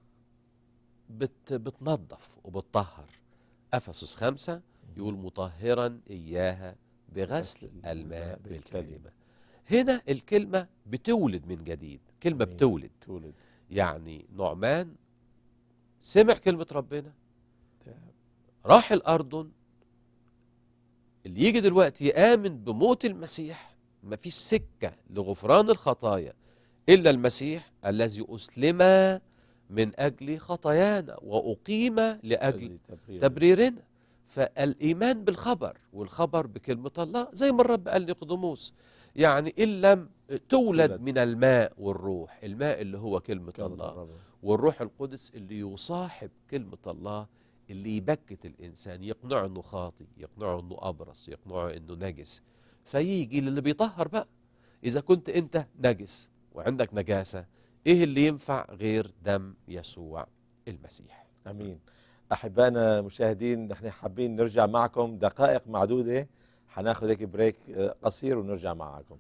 S2: بت بتنظف وبتطهر. أفسس خمسة يقول مطهرا إياها بغسل الماء بالكلمة. هنا الكلمة بتولد من جديد، كلمة بتولد.
S1: تولد.
S2: يعني نعمان سمع كلمة ربنا، راح الأردن. اللي يجي دلوقتي يآمن بموت المسيح، ما فيش سكة لغفران الخطايا إلا المسيح الذي أسلم من أجل خطايانا وأقيم لأجل تبريرنا. فالإيمان بالخبر والخبر بكلمة الله، زي ما الرب قال لنيقوديموس، يعني إن لم تولد من الماء والروح، الماء اللي هو كلمة الله والروح القدس اللي يصاحب كلمة الله، اللي يبكت الإنسان، يقنعه أنه خاطي، يقنعه أنه أبرص، يقنعه أنه نجس، فيجي للي بيطهر بقى. إذا كنت أنت نجس وعندك نجاسة، إيه اللي ينفع غير دم يسوع المسيح؟
S1: أمين. أحبائنا المشاهدين، نحن حابين نرجع معكم دقائق معدودة، حناخذ هيك بريك قصير ونرجع معكم.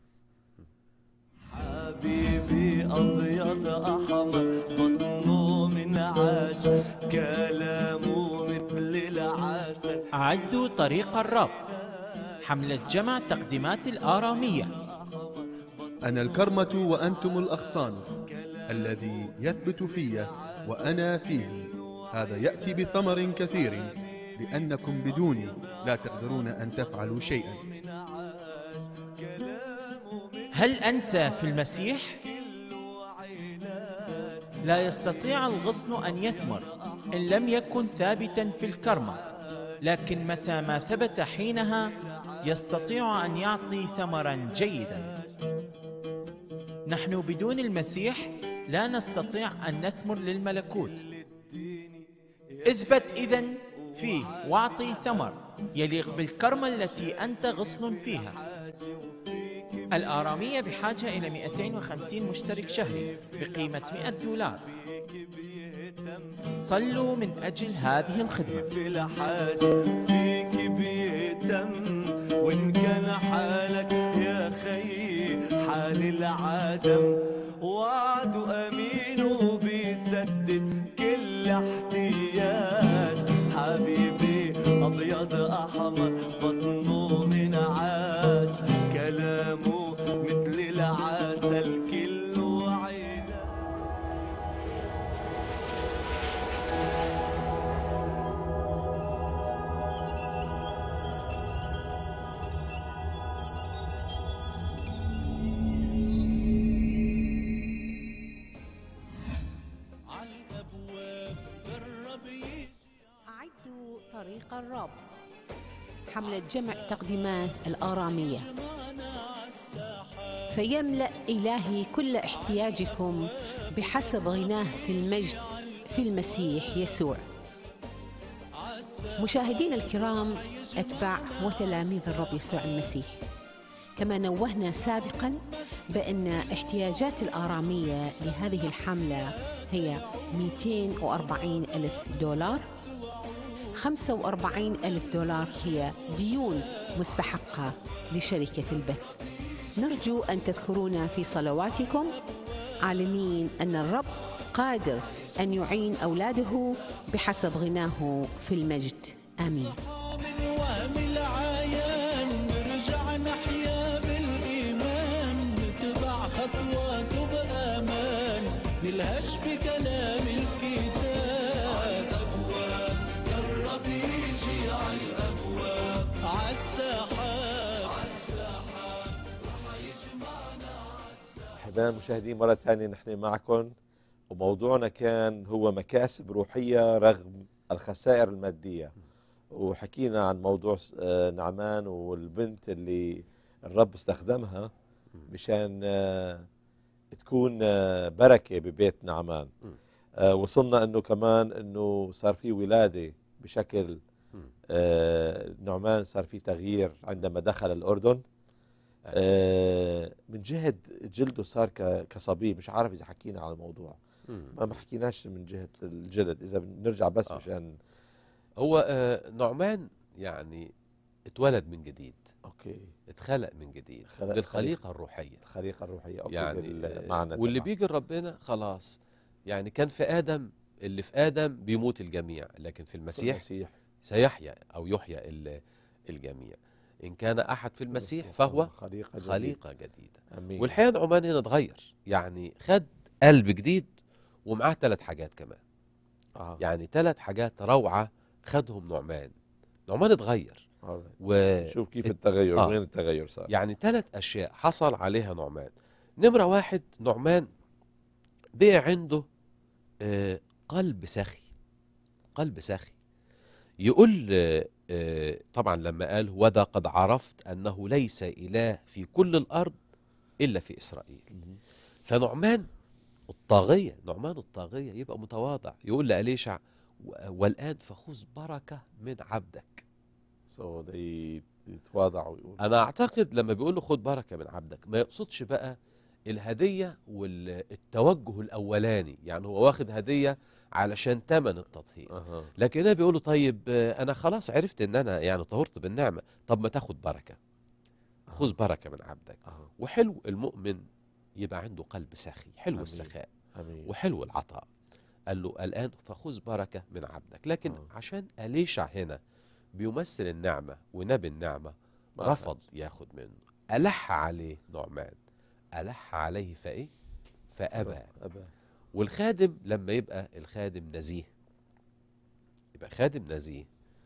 S5: حبيبي أبيض أحمر بطنه من عاج كلامه مثل العسل.
S3: أعدوا طريق الرب، حملة جمع تقديمات الآرامية.
S6: أنا الكرمة وأنتم الأغصان، الذي يثبت في وأنا فيه هذا يأتي بثمر كثير، لأنكم بدوني لا تقدرون أن تفعلوا شيئا.
S3: هل أنت في المسيح؟ لا يستطيع الغصن أن يثمر إن لم يكن ثابتا في الكرمة، لكن متى ما ثبت حينها يستطيع أن يعطي ثمرا جيدا. نحن بدون المسيح لا نستطيع أن نثمر للملكوت. اثبت إذن فيه واعطي ثمر يليق بالكرمة التي أنت غصن فيها. الآرامية بحاجة إلى مئتين وخمسين مشترك شهري بقيمة مئة دولار. صلوا من أجل هذه الخدمة.
S5: فيك بيهتم وإن كان حالك يا خي حال العدم، وعده أمين وبيسدد كل احتياج. حبيبي أبيض أحمر بطنه من عاج كلامه مثل العسل كله عينه.
S7: أعدوا طريق الرب، حملة جمع تقديمات الآرامية. فيملأ إلهي كل احتياجكم بحسب غناه في المجد في المسيح يسوع. مشاهدينا الكرام، أتباع وتلاميذ الرب يسوع المسيح، كما نوهنا سابقا بأن احتياجات الآرامية لهذه الحملة هي مئتين وأربعين ألف دولار. خمسة وأربعين ألف دولار هي ديون مستحقة لشركة البث. نرجو أن تذكرونا في صلواتكم، عالمين أن الرب قادر أن يعين أولاده بحسب غناه في المجد. آمين.
S5: من وهم العيان نرجع نحيا بالإيمان، نتبع خطواته بأمان، نلهج بكلام الكتاب. الأبواب قرب يجي على الأبواب، عالساحات عالساحات رح يجمعنا عالساحات.
S1: أحبائنا المشاهدين، مرة ثانية نحن معكم، وموضوعنا كان هو مكاسب روحية رغم الخسائر المادية، وحكينا عن موضوع آه، نعمان والبنت اللي الرب استخدمها مشان آه، تكون آه، بركة ببيت نعمان. آه، وصلنا انه كمان انه صار في ولادة بشكل آه، نعمان صار في تغيير عندما دخل الأردن. آه، من جهة جلده صار ك- كصبي. مش عارف إذا حكينا على الموضوع، ما ما حكيناش من جهة الجلد. إذا بنرجع بس
S2: آه.
S1: مشان
S2: هو آه، نعمان يعني اتولد من جديد،
S1: أوكي
S2: اتخلق من جديد
S1: خلق-
S2: بالخليقة الروحية.
S1: الخليقة الروحية. أوكي
S2: يعني
S1: بالمعنى
S2: آه، واللي
S1: تبعه.
S2: بيجي لربنا خلاص، يعني كان في آدم، اللي في آدم بيموت الجميع، لكن في المسيح
S1: المسيح
S2: سيحيا أو يحيا ال- الجميع. إن كان أحد في المسيح فهو
S1: خليقة جديدة.
S2: خليقة جديدة.
S1: أمين.
S2: والحقيقة نعمان هنا اتغير، يعني خد قلب جديد ومعاه ثلاث حاجات كمان.
S1: آه.
S2: يعني ثلاث حاجات روعة خدهم نعمان. نعمان اتغير
S1: alright.
S2: و
S1: شوف كيف التغير.
S2: آه.
S1: وين التغير صار؟
S2: يعني ثلاث أشياء حصل عليها نعمان. نمرة واحد، نعمان بقى عنده آه، قلب سخي. قلب سخي يقول آه، آه، طبعا لما قال وذا قد عرفت أنه ليس إله في كل الأرض إلا في إسرائيل.
S1: مهم.
S2: فنعمان الطاغية، نعمان الطاغية يبقى متواضع، يقول لأليشع و- والآن فخذ بركة من عبدك.
S1: so they يتواضعوا ويقول
S2: أنا أعتقد لما بيقول له خد بركة من عبدك ما يقصدش بقى الهدية والتوجه الأولاني، يعني هو واخد هدية علشان تمن التطهير،
S1: أها.
S2: لكن هنا بيقول له طيب آه، أنا خلاص عرفت إن أنا يعني طهرت بالنعمة، طب ما تاخد بركة، خذ بركة من عبدك.
S1: أها.
S2: وحلو المؤمن يبقى عنده قلب سخي، حلو
S1: أمين.
S2: السخاء
S1: أمين.
S2: وحلو العطاء. قال له الآن فخذ بركة من عبدك، لكن
S1: آه.
S2: عشان أليشع هنا بيمثل النعمة ونبي النعمة
S1: ما
S2: رفض ياخد منه، ألح عليه نعمان، ألح عليه فإيه؟ فأبى.
S1: أبى.
S2: والخادم لما يبقى الخادم نزيه، يبقى خادم نزيه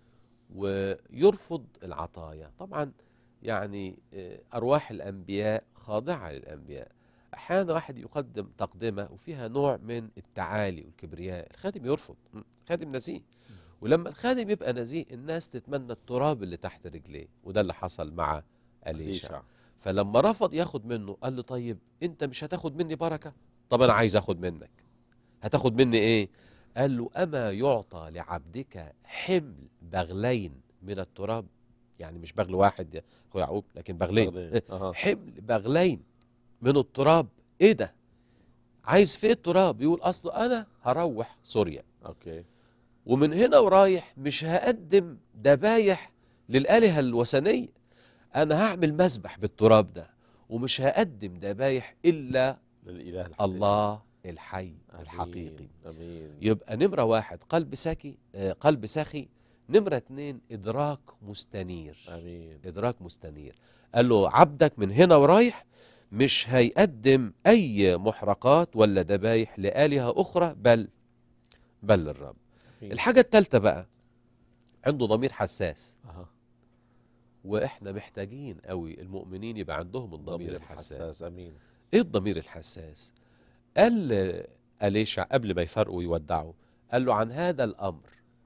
S2: ويرفض العطايا. طبعا يعني آه، أرواح الأنبياء خاضعة للأنبياء. أحيانا واحد يقدم تقدمة وفيها نوع من التعالي والكبرياء، الخادم يرفض، م، خادم نزيه. ولما الخادم يبقى نزيه الناس تتمنى التراب اللي تحت رجليه، وده اللي حصل مع أليشع.
S1: أليشع.
S2: فلما رفض ياخد منه قال له طيب انت مش هتاخد مني بركة؟ طب انا عايز اخد منك. هتاخد مني ايه؟ قال له اما يعطى لعبدك حمل بغلين من التراب، يعني مش بغل واحد يا اخو يعقوب لكن بغلين.
S1: بغلين. أها.
S2: حمل بغلين من التراب. ايه ده؟ عايز فيه التراب؟ يقول اصله انا هروح سوريا،
S1: أوكي.
S2: ومن هنا ورايح مش هقدم ذبايح للآلهة الوثنية، أنا هعمل مذبح بالتراب ده، ومش هقدم ذبايح إلا
S1: للإله الحقيقي.
S2: الله الحي
S1: أمين.
S2: الحقيقي.
S1: أمين.
S2: يبقى نمرة واحد قلب سخي، آه، قلب سخي. نمرة اتنين إدراك مستنير.
S1: أمين.
S2: إدراك مستنير. قال له عبدك من هنا ورايح مش هيقدم أي محرقات ولا ذبايح لآلهة أخرى بل بل للرب.
S1: أمين.
S2: الحاجة الثالثة بقى عنده ضمير حساس،
S1: أها.
S2: واحنا محتاجين قوي المؤمنين يبقى عندهم الضمير الحساس.
S1: أمين.
S2: ايه الضمير الحساس؟ قال أليشع قبل ما يفرقوا ويودعوا، قال له عن هذا الأمر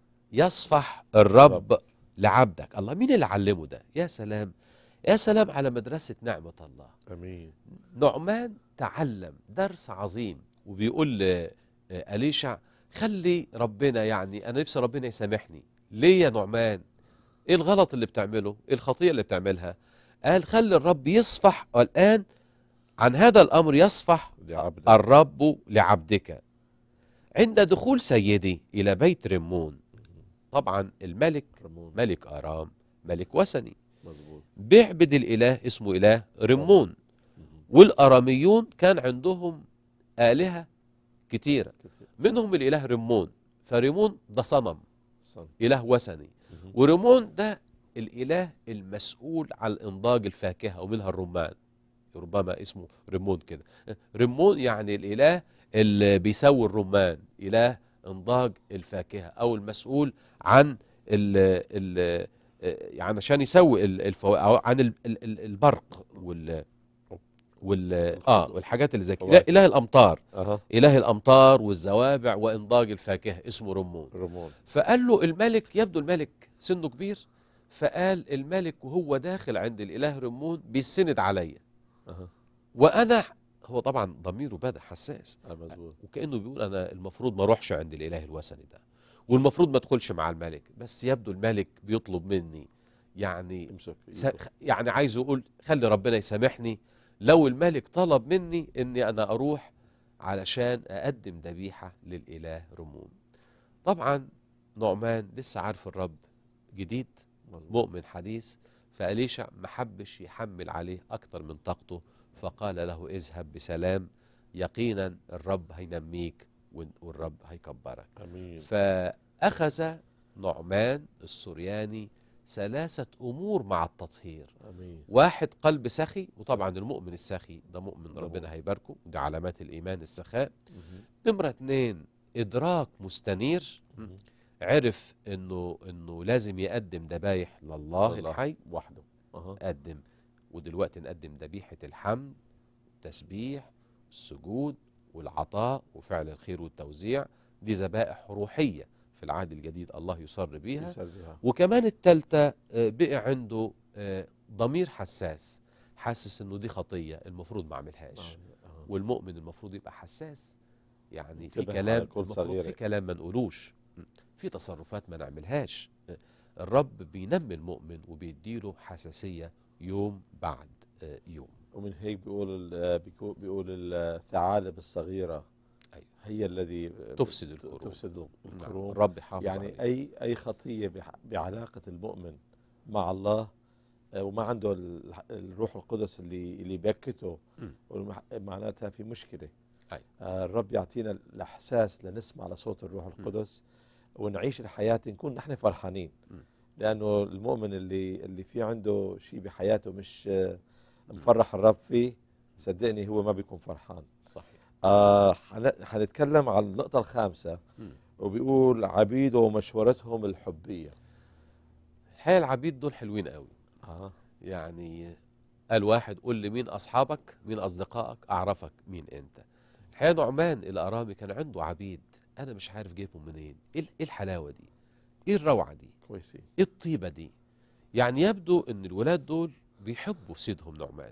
S2: يصفح الرب
S1: الرب.
S2: لعبدك. الله، مين اللي علمه ده؟ يا سلام، يا سلام على مدرسة نعمة الله.
S1: أمين.
S2: نعمان تعلم درس عظيم، وبيقول لأليشع خلي ربنا، يعني أنا نفسي ربنا يسامحني. ليه يا نعمان؟ إيه الغلط اللي بتعمله؟ إيه الخطيئة اللي بتعملها؟ قال خلي الرب يصفح، والآن عن هذا الأمر يصفح
S1: لعبدك.
S2: الرب لعبدك. عند دخول سيدي إلى بيت رمون، طبعا الملك
S1: رمون.
S2: ملك آرام ملك وثني
S1: مظبوط.
S2: بيعبد الإله اسمه إله رمون، والأراميون كان عندهم آلهة كتيرة.
S1: كتير.
S2: منهم الإله رمون، فرمون ده صنم،
S1: صن.
S2: إله وثني. ورمون ده الإله المسؤول عن إنضاج الفاكهة ومنها الرمان، ربما اسمه رمون كده. رمون يعني الإله اللي بيسوي الرمان، إله إنضاج الفاكهة أو المسؤول عن ال ال يعني عشان يسوي الفو... عن ال- ال- البرق وال وال اه والحاجات اللي زي كده. إله, إله الأمطار،
S1: أها.
S2: إله الأمطار والزوابع وإنضاج الفاكهة، اسمه رمون.
S1: رمون.
S2: فقال له الملك، يبدو الملك سنه كبير، فقال الملك وهو داخل عند الإله رمون بيسند عليا.
S1: أها.
S2: وأنا، هو طبعا ضميره بدأ حساس،
S1: آه، مظبوط.
S2: وكأنه بيقول أنا المفروض ما أروحش عند الإله الوثني ده، والمفروض ما أدخلش مع الملك، بس يبدو الملك بيطلب مني يعني
S1: امسك
S2: س...
S1: إيده.
S2: يعني عايز يقول خلي ربنا يسامحني لو الملك طلب مني اني انا اروح علشان اقدم ذبيحه للاله رمون. طبعا نعمان لسه عارف الرب جديد، مؤمن حديث، فأليشع ما حبش يحمل عليه اكتر من طاقته، فقال له اذهب بسلام، يقينا الرب هينميك والرب هيكبرك.
S1: امين.
S2: فاخذ نعمان السورياني ثلاثة أمور مع التطهير.
S1: امين.
S2: واحد، قلب سخي، وطبعا المؤمن السخي ده مؤمن
S1: ده
S2: ربنا
S1: مؤمن.
S2: هيباركه، ودي علامات الإيمان السخاء.
S1: مهم.
S2: نمرة اتنين، إدراك مستنير،
S1: مهم.
S2: عرف إنه إنه لازم يقدم ذبايح لله
S1: الله
S2: الحي،
S1: وحده. أها.
S2: قدم. ودلوقتي نقدم ذبيحة الحمد، التسبيح، السجود والعطاء وفعل الخير والتوزيع، دي ذبائح روحية في العهد الجديد الله يصر بيها.
S1: يسأل بها.
S2: وكمان التالتة آه، بقى عنده آه، ضمير حساس، حاسس انه دي خطية المفروض ما اعملهاش.
S1: آه.
S2: والمؤمن المفروض يبقى حساس، يعني في
S1: انتبه على
S2: كلام
S1: كل
S2: المفروض
S1: صغيرة.
S2: في كلام ما نقولوش، في تصرفات ما نعملهاش. الرب بينمي المؤمن وبيديله حساسية يوم بعد آه، يوم.
S1: ومن هيك بيقول ال- بيكو- بيقول الثعالب الصغيرة
S2: أيوة.
S1: هي الذي
S2: تفسد الكروم.
S1: تفسد
S2: نعم،
S1: الكروم.
S2: الرب يحافظ
S1: يعني
S2: عليه.
S1: اي اي خطيه بح- بعلاقه المؤمن مع الله، آه، وما عنده ال- الروح القدس اللي اللي بيكته،
S2: م.
S1: والمح- معناتها في مشكله.
S2: أي.
S1: آه، الرب يعطينا الاحساس لنسمع لصوت الروح القدس ونعيش الحياه نكون نحن فرحانين.
S2: م.
S1: لانه المؤمن اللي اللي في عنده شيء بحياته مش آه، مفرح الرب فيه، صدقني هو ما بيكون فرحان.
S2: صحيح.
S1: آه حن- حنتكلم عن النقطه الخامسه،
S2: م.
S1: وبيقول عبيده ومشورتهم الحبيه.
S2: الحقيقة العبيد دول حلوين قوي.
S1: اه
S2: يعني قال واحد قول لي مين أصحابك، مين أصدقائك، أعرفك مين أنت. الحقيقة نعمان الأرامي كان عنده عبيد، أنا مش عارف جايبهم منين. إيه إيه الحلاوة دي؟ إيه الروعة دي؟
S1: كويسين.
S2: إيه الطيبة دي؟ يعني يبدو إن الولاد دول بيحبوا سيدهم نعمان.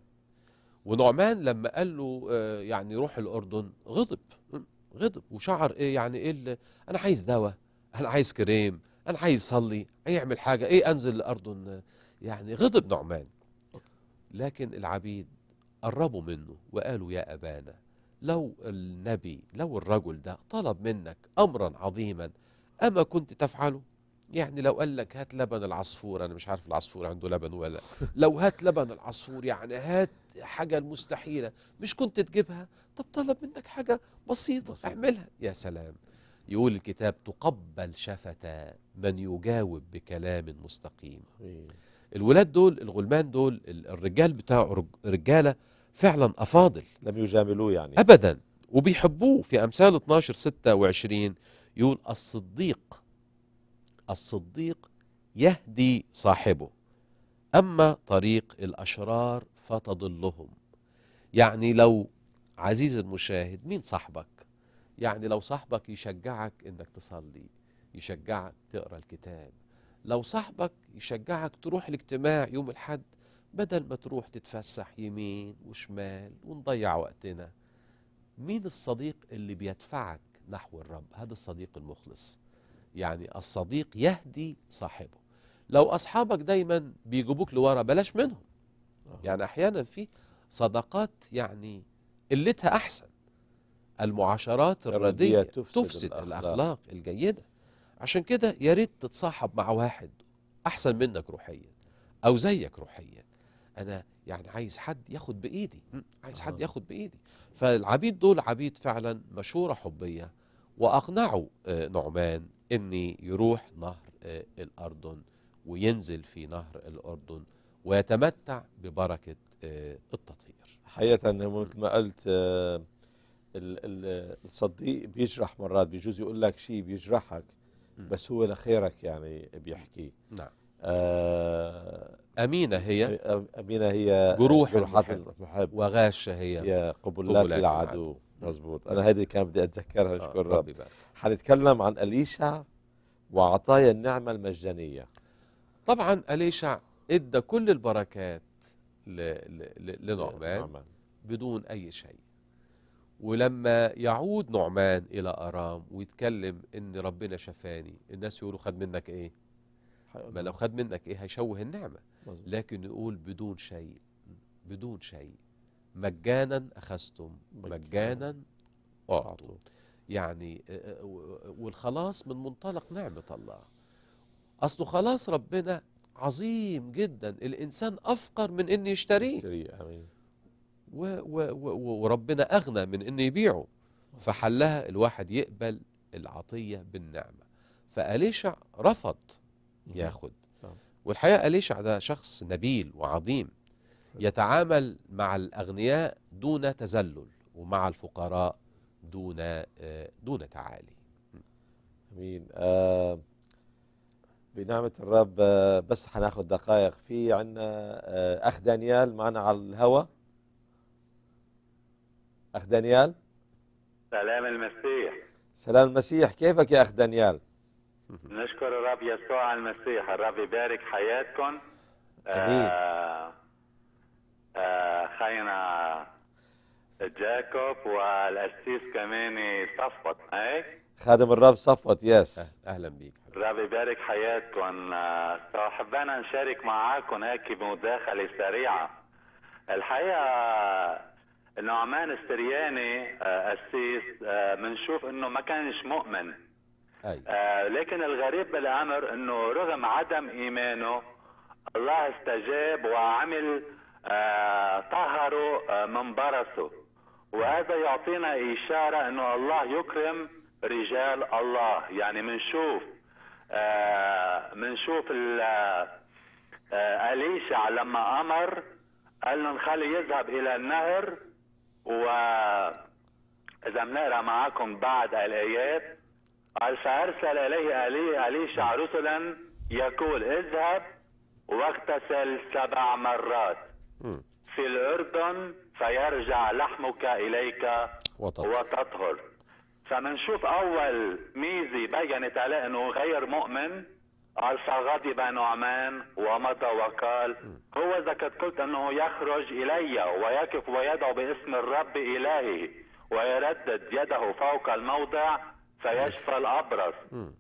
S2: ونعمان لما قال له آه، يعني روح الأردن غضب، م، غضب وشعر إيه يعني إيه اللي- أنا عايز دواء، أنا عايز كريم، أنا عايز صلي، يعمل حاجة إيه أنزل الأردن، آه، يعني غضب نعمان. لكن العبيد قربوا منه وقالوا يا أبانا، لو النبي لو الرجل ده طلب منك أمرا عظيما أما كنت تفعله؟ يعني لو قال لك هات لبن العصفور، أنا مش عارف العصفور عنده لبن ولا، لو هات لبن العصفور يعني هات حاجة المستحيلة، مش كنت تجيبها؟ طب طلب منك حاجة بسيطة,
S1: بسيطة.
S2: اعملها. يا سلام. يقول الكتاب تقبل شفتا من يجاوب بكلام مستقيم.
S1: آمين.
S2: الولاد دول الغلمان دول ال- الرجال بتاع رج- رجالة فعلا أفاضل
S1: لم يجاملوه يعني.
S2: أبدا، وبيحبوه. في أمثال اتناشر ستة وعشرين يقول الصديق الصديق يهدي صاحبه، أما طريق الأشرار فتضلهم. يعني لو عزيز المشاهد مين صاحبك؟ يعني لو صاحبك يشجعك إنك تصلي، يشجعك تقرأ الكتاب، لو صاحبك يشجعك تروح الاجتماع يوم الحد بدل ما تروح تتفسح يمين وشمال ونضيع وقتنا، مين الصديق اللي بيدفعك نحو الرب؟ هذا الصديق المخلص. يعني الصديق يهدي صاحبه. لو أصحابك دايما بيجيبوك لورا بلاش منهم. يعني أحيانا في صداقات يعني قلتها أحسن. المعاشرات الرديئة
S1: الرديئة تفسد
S2: تفسد
S1: الأخلاق.
S2: الأخلاق الجيدة. عشان كده يا ريت تتصاحب مع واحد أحسن منك روحيا أو زيك روحيا. أنا يعني عايز حد ياخد بإيدي، م? عايز حد
S1: أها.
S2: ياخد بإيدي. فالعبيد دول عبيد فعلا مشورة حبية وأقنعوا آه، نعمان أن يروح نهر آه، الأردن وينزل في نهر الأردن ويتمتع ببركة آه، التطهير.
S1: حقيقة مثل ما قلت آه، ال- ال- الصديق بيجرح مرات، بيجوز يقول لك شيء بيجرحك بس هو لخيرك يعني بيحكي.
S2: نعم.
S1: آه،
S2: أمينة هي
S1: أمينة هي
S2: جروح
S1: جروحات
S2: المحب
S1: المحب،
S2: وغاشة هي
S1: يا قبلات
S2: قبلات
S1: العدو.
S2: العدو.
S1: مظبوط.
S2: نعم.
S1: أنا هذه كان بدي أتذكرها.
S2: آه،
S1: شكر
S2: ربي
S1: رب.
S2: يبارك.
S1: حنتكلم عن أليشع وعطايا النعمة المجانية.
S2: طبعا أليشع ادى كل البركات ل- ل- ل- لنعمان
S1: نعمان.
S2: بدون أي شيء. ولما يعود نعمان إلى أرام ويتكلم إن ربنا شفاني، الناس يقولوا خد منك إيه؟ ما لو خد منك إيه هيشوه النعمة.
S1: مظبوط.
S2: لكن يقول بدون شيء، بدون شيء، مجانا أخذتم مجانا أعطوا. يعني آه، آه، والخلاص من منطلق نعمة الله. أصله خلاص ربنا عظيم جدا، الإنسان أفقر من إن يشتريه،
S1: شريع. آمين.
S2: و و و وربنا أغنى من إن يبيعه. فحلها الواحد يقبل العطية بالنعمة. فأليشع رفض ياخد.
S1: نعم.
S2: والحقيقة أليشع ده شخص نبيل وعظيم، يتعامل مع الأغنياء دون تذلل ومع الفقراء دون آه، دون تعالي.
S1: امين. آه بنعمة الرب. آه بس حناخد دقائق. في عنا آه اخ دانيال معنا على الهوا. اخ دانيال.
S8: سلام المسيح.
S1: سلام المسيح، كيفك يا اخ دانيال؟
S8: نشكر الرب يسوع المسيح، الرب يبارك حياتكم.
S1: امين.
S8: آه آه خينا جاكوب والأسيس كمان صفوت. هيك
S1: خادم الرب صفوت. يس.
S2: أهلا بيك.
S8: الرب يبارك حياتكم. آه حبينا نشارك معاكم هيك بمداخلة سريعة. الحقيقة نعمان السرياني آه أسيس آه منشوف انه ما كانش مؤمن.
S2: أي.
S8: آه لكن الغريب بالامر انه رغم عدم ايمانه الله استجاب وعمل آه طهره آه من برصه. وهذا يعطينا اشاره انه الله يكرم رجال الله. يعني منشوف آه منشوف آه أليشع لما امر قال له نخلي يذهب الى النهر. واذا بنقرا معكم بعد الايات قال فارسل اليه ألي أليشع رسلا يقول اذهب واغتسل سبع مرات في الاردن فيرجع لحمك اليك وتطهر. فمنشوف اول ميزه بينت عليه انه غير مؤمن. قال فغضب نعمان ومضى وقال هو اذا قد قلت انه يخرج الي ويقف ويدعو باسم الرب الهه ويردد يده فوق الموضع فيشفى الابرص.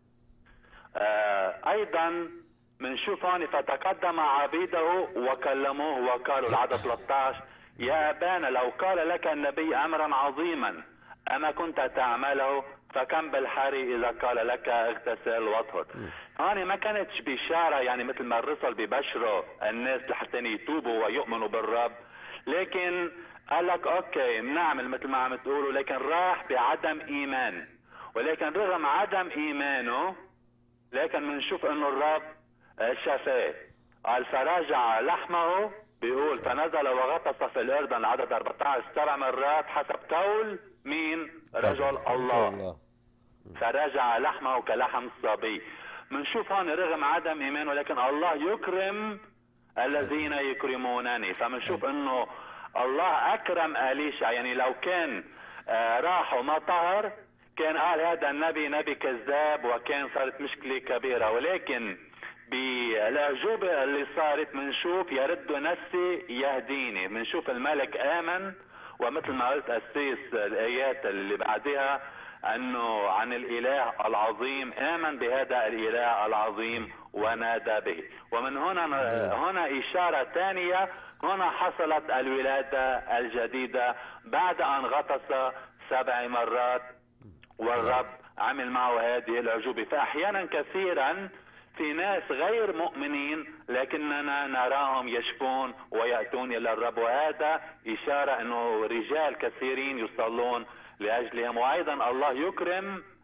S8: آه ايضا منشوف هون فتقدم عبيده وكلموه وقالوا العدد ثلاثة عشر يا ابانا لو قال لك النبي امرا عظيما اما كنت تعمله فكم بالحري اذا قال لك اغتسل واطهر. هون ما كانتش بشاره يعني مثل ما الرسل ببشروا الناس لحتى يتوبوا ويؤمنوا بالرب، لكن قال لك اوكي بنعمل مثل ما عم تقولوا، لكن راح بعدم ايمان. ولكن رغم عدم ايمانه لكن بنشوف انه الرب شفاه. قال فراجع لحمه، بيقول فنزل وغطس في الاردن عدد أربعة عشر سبع مرات حسب قول مين؟ رجل الله. فرجع لحمه كلحم الصبي. بنشوف هون رغم عدم ايمانه لكن الله يكرم الذين يكرمونني. فبنشوف انه الله اكرم أليشع. يعني لو كان آه راح وما طهر كان قال هذا النبي نبي كذاب وكان صارت مشكله كبيره. ولكن بالاعجوبه اللي صارت بنشوف يرد نفسي يهديني. بنشوف الملك امن، ومثل ما قلت اسيس الايات اللي بعدها انه عن الاله العظيم امن بهذا الاله العظيم ونادى به. ومن هنا هنا اشاره ثانيه، هنا حصلت الولاده الجديده بعد ان غطس سبع مرات والرب عمل معه هذه العجوبه. فاحيانا كثيرا في ناس غير مؤمنين لكننا نراهم يشفون ويأتون إلى الرب، وهذا إشارة أنه رجال كثيرين يصلون لأجلهم. وأيضا الله يكرم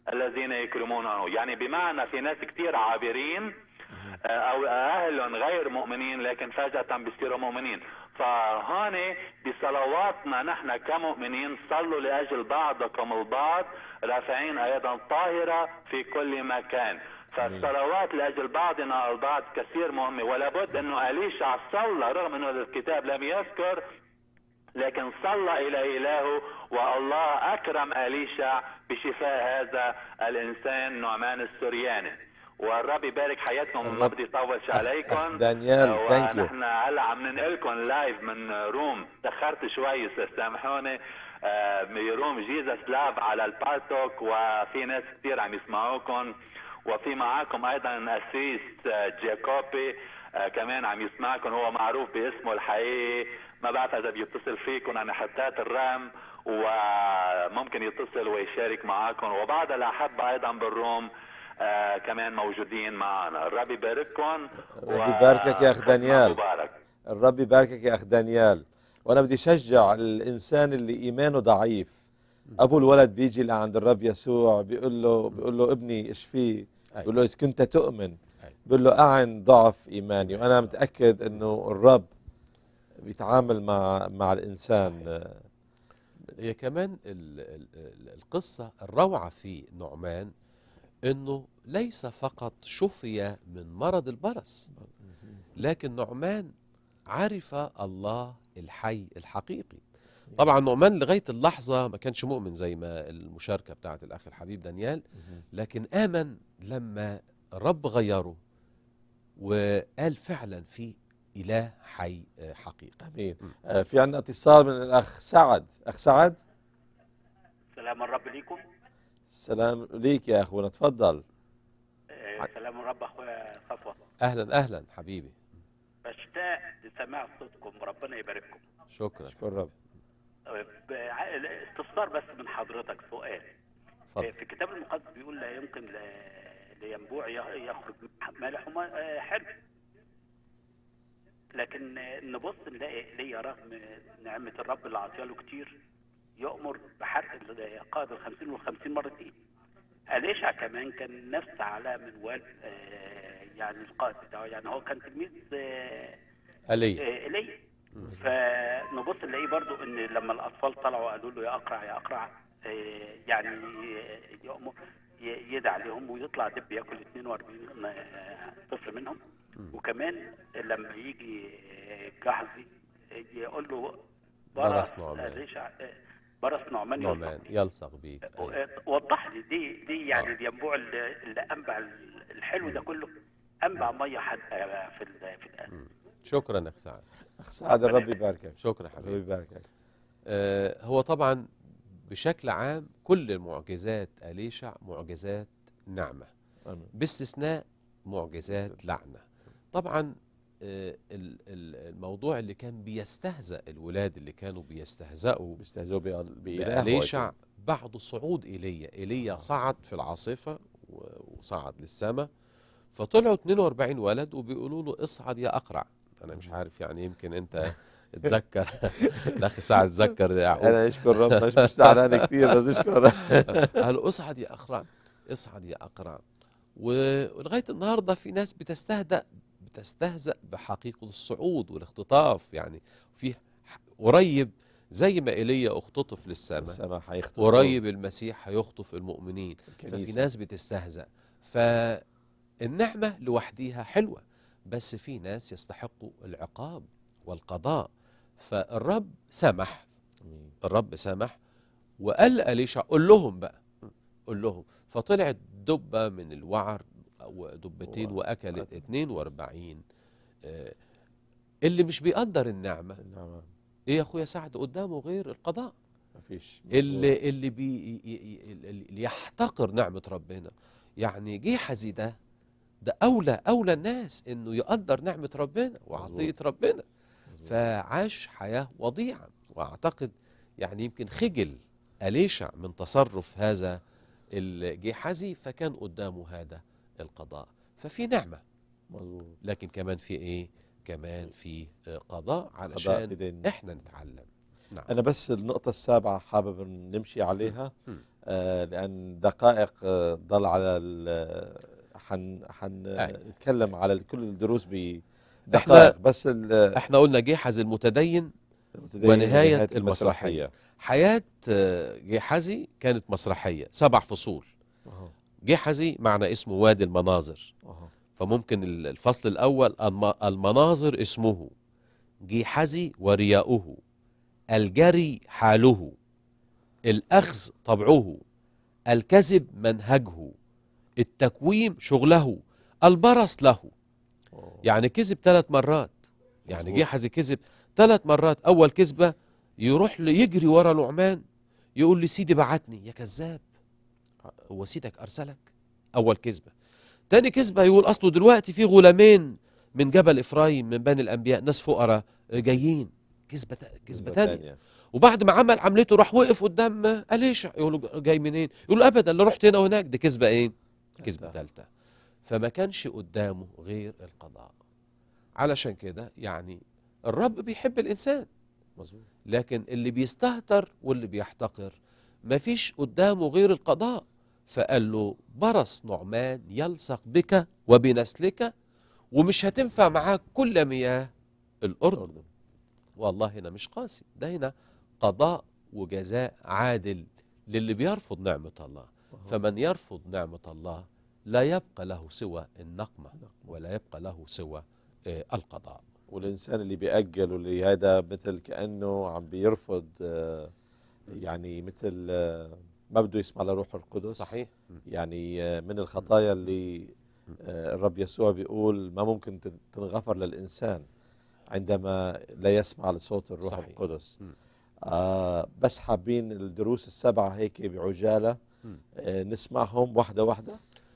S8: الذين يكرمونه. يعني بمعنى في ناس كتير عابرين او اهل غير مؤمنين لكن فجأة بيصيروا مؤمنين. فهون بصلواتنا نحن كمؤمنين صلوا لاجل بعضكم البعض رافعين ايضا طاهرة في كل مكان. فالصلوات لاجل بعضنا البعض كثير مهمة، ولا بد انه أليشع صلى رغم انه الكتاب لم يذكر، لكن صلى الى الهه والله اكرم أليشع بشفاء هذا الانسان نعمان السرياني. والرب يبارك حياتكم، ما بدي اطولش عليكم.
S1: دانيال ثانك يو.
S8: ونحن هلا عم ننقلكم لايف من روم، تاخرت شوي سامحوني، روم جيزس لاب على البالتوك، وفي ناس كثير عم يسمعوكم، وفي معاكم ايضا اسيس جاكوبي كمان عم يسمعكم، هو معروف باسمه الحقيقي، ما بعرف اذا بيتصل فيكم عن حتات الرام وممكن يتصل ويشارك معاكم، وبعض الاحبه ايضا بالروم آه كمان موجودين معنا. الرب يبارككم.
S1: الرب يباركك يا اخ دانيال. مبارك. الرب يباركك يا اخ دانيال. وانا بدي شجع الانسان اللي ايمانه ضعيف، ابو الولد بيجي لعند الرب يسوع بيقول له بيقول له ابني اشفيه، بيقول له اذا كنت تؤمن، بيقول له اعن ضعف ايماني. وانا متاكد انه الرب بيتعامل مع مع الانسان. صحيح.
S2: هي كمان ال ال القصه الروعه في نعمان انه ليس فقط شفي من مرض البرص، لكن نعمان عرف الله الحي الحقيقي. طبعا نعمان لغايه اللحظه ما كانش مؤمن زي ما المشاركه بتاعت الاخ الحبيب دانيال، لكن امن لما الرب غيره وقال فعلا في اله حي حقيقي.
S1: امين. آه في عندنا اتصال من الاخ سعد. اخ سعد،
S9: سلام الرب ليكم.
S1: السلام ليك يا اخونا، تفضل.
S9: آه سلام الرب اخويا صفوة.
S2: اهلا اهلا حبيبي.
S9: بشتاق لسماع صوتكم، ربنا يبارككم.
S2: شكرا.
S1: شكرا رب.
S9: استفسار بس من حضرتك، سؤال.
S2: فضل.
S9: في الكتاب المقدس بيقول لا يمكن لينبوع يخرج مالح حلو، لكن نبص نلاقي ليه رغم نعمة الرب اللي عطياله كتير يؤمر بحرق القائد الخمسين والخمسين مرتين. أليشع كمان كان نفس على منوال آه يعني القائد بتاعه، يعني هو كان تلميذ آه
S2: إيليا.
S9: آه إيليا. فنبص نلاقيه برضو ان لما الاطفال طلعوا قالوا له يا اقرع يا اقرع، آه يعني يؤمر يدعى عليهم ويطلع دب ياكل اثنين وأربعين طفل منهم. وكمان لما يجي جحظي يقول له
S2: برص نعمان،
S9: برص نعمان
S2: نعمان يلصق بيك.
S9: وضح لي دي دي يعني آه. الينبوع اللي انبع الحلو ده كله انبع ميه حتى في في الآن.
S2: شكرا اخ سعد.
S1: اخ سعد الرب يباركك.
S2: شكرا حبيبي.
S1: الرب يباركك.
S2: آه هو طبعا بشكل عام كل المعجزات أليشع معجزات نعمه، باستثناء معجزات لعنه. طبعا آه الموضوع اللي كان بيستهزأ الولاد اللي كانوا بيستهزئوا
S1: بيستهزئوا
S2: بأليشع بعد صعود ايليا. ايليا صعد في العاصفه وصعد للسماء، فطلعوا اثنين وأربعين ولد وبيقولوا له اصعد يا اقرع. انا مش عارف يعني يمكن انت تذكر الاخ سعد تذكر يعقوب.
S1: انا اشكر ربنا، مش زعلان كثير بس اشكر.
S2: قالوا اصعد يا اقرع، اصعد يا اقرع. ولغايه النهارده في ناس بتستهزأ بتستهزأ بحقيقه الصعود والاختطاف. يعني في قريب زي ما ايليا اختطف للسماء قريب المسيح هيخطف المؤمنين. ففي ناس بتستهزأ. فالنعمه لوحديها حلوه، بس في ناس يستحقوا العقاب والقضاء. فالرب سمح، الرب سمح وقال أليشع قول لهم بقى، قول لهم. فطلعت دبة من الوعر أو دبتين وأكلت اثنين وأربعين. آه اللي مش بيقدر النعمة ايه يا اخويا سعد قدامه غير القضاء.
S1: مفيش.
S2: اللي اللي بي اللي يحتقر نعمة ربنا. يعني جيحزي ده ده أولى أولى الناس إنه يقدر نعمة ربنا وعطية ربنا، فعاش حياة وضيعة. وأعتقد يعني يمكن خجل أليشع من تصرف هذا الجيحزي، فكان قدامه هذا القضاء. ففي نعمة، لكن كمان في إيه؟ كمان في قضاء علشان إحنا نتعلم.
S1: نعم. أنا بس النقطة السابعة حابب نمشي عليها. آه لان دقائق آه ضل على حن حن نتكلم على كل الدروس بدقائق. بس
S2: احنا قلنا جيحز المتدين, المتدين ونهاية المسرحية. المسرحية حياة جيحزي كانت مسرحية سبع فصول. أوه. جيحزي معنى اسمه وادي المناظر. أوه. فممكن الفصل الأول المناظر اسمه جيحزي ورياؤه، الجري حاله، الأخذ طبعه، الكذب منهجه، التكويم شغله، البرص له. أوه. يعني كذب ثلاث مرات. يعني جيحزي كذب ثلاث مرات. أول كذبة يروح يجري ورا نعمان يقول لي سيدي بعتني. يا كذاب، هو سيدك أرسلك؟ أول كذبة. تاني كذبة يقول أصله دلوقتي في غلامين من جبل إفرايم من بني الأنبياء ناس فقراء جايين. كذبة كذبة تانية. وبعد ما عمل عملته راح وقف قدام أليشع يقول له جاي منين؟ يقول له أبدا اللي رحت هنا وهناك. دي كذبة إيه؟ كذبة ثالثة. فما كانش قدامه غير القضاء. علشان كده يعني الرب بيحب الإنسان، لكن اللي بيستهتر واللي بيحتقر ما فيش قدامه غير القضاء. فقال له برص نعمان يلصق بك وبنسلك، ومش هتنفع معاك كل مياه الأردن. والله هنا مش قاسي، ده هنا قضاء وجزاء عادل للي بيرفض نعمة الله. فمن يرفض نعمة الله لا يبقى له سوى النقمة ولا يبقى له سوى آه القضاء.
S1: والإنسان اللي بيأجل واللي هذا مثل كأنه عم بيرفض آه يعني مثل آه ما بده يسمع لروح القدس.
S2: صحيح.
S1: يعني آه من الخطايا اللي آه الرب يسوع بيقول ما ممكن تنغفر للإنسان عندما لا يسمع لصوت الروح. صحيح. القدس. آه بس حابين الدروس السبعة هيك بعجالة آه نسمعهم واحدة واحدة.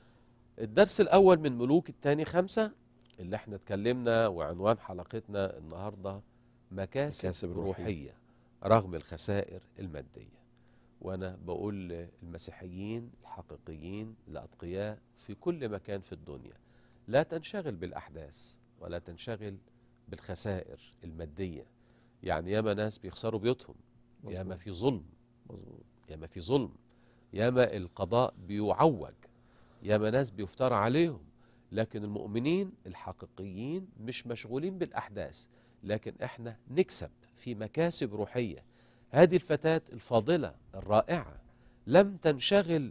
S2: الدرس الأول من ملوك الثاني خمسة اللي احنا اتكلمنا، وعنوان حلقتنا النهاردة مكاسب, مكاسب روحية. روحية رغم الخسائر المادية. وأنا بقول للمسيحيين الحقيقيين الأتقياء في كل مكان في الدنيا لا تنشغل بالأحداث ولا تنشغل بالخسائر المادية. يعني ياما ناس بيخسروا بيوتهم، ياما في ظلم، ياما في ظلم، ياما القضاء بيعوج، ياما ناس بيفترى عليهم. لكن المؤمنين الحقيقيين مش مشغولين بالأحداث، لكن احنا نكسب في مكاسب روحية. هذه الفتاة الفاضلة الرائعة لم تنشغل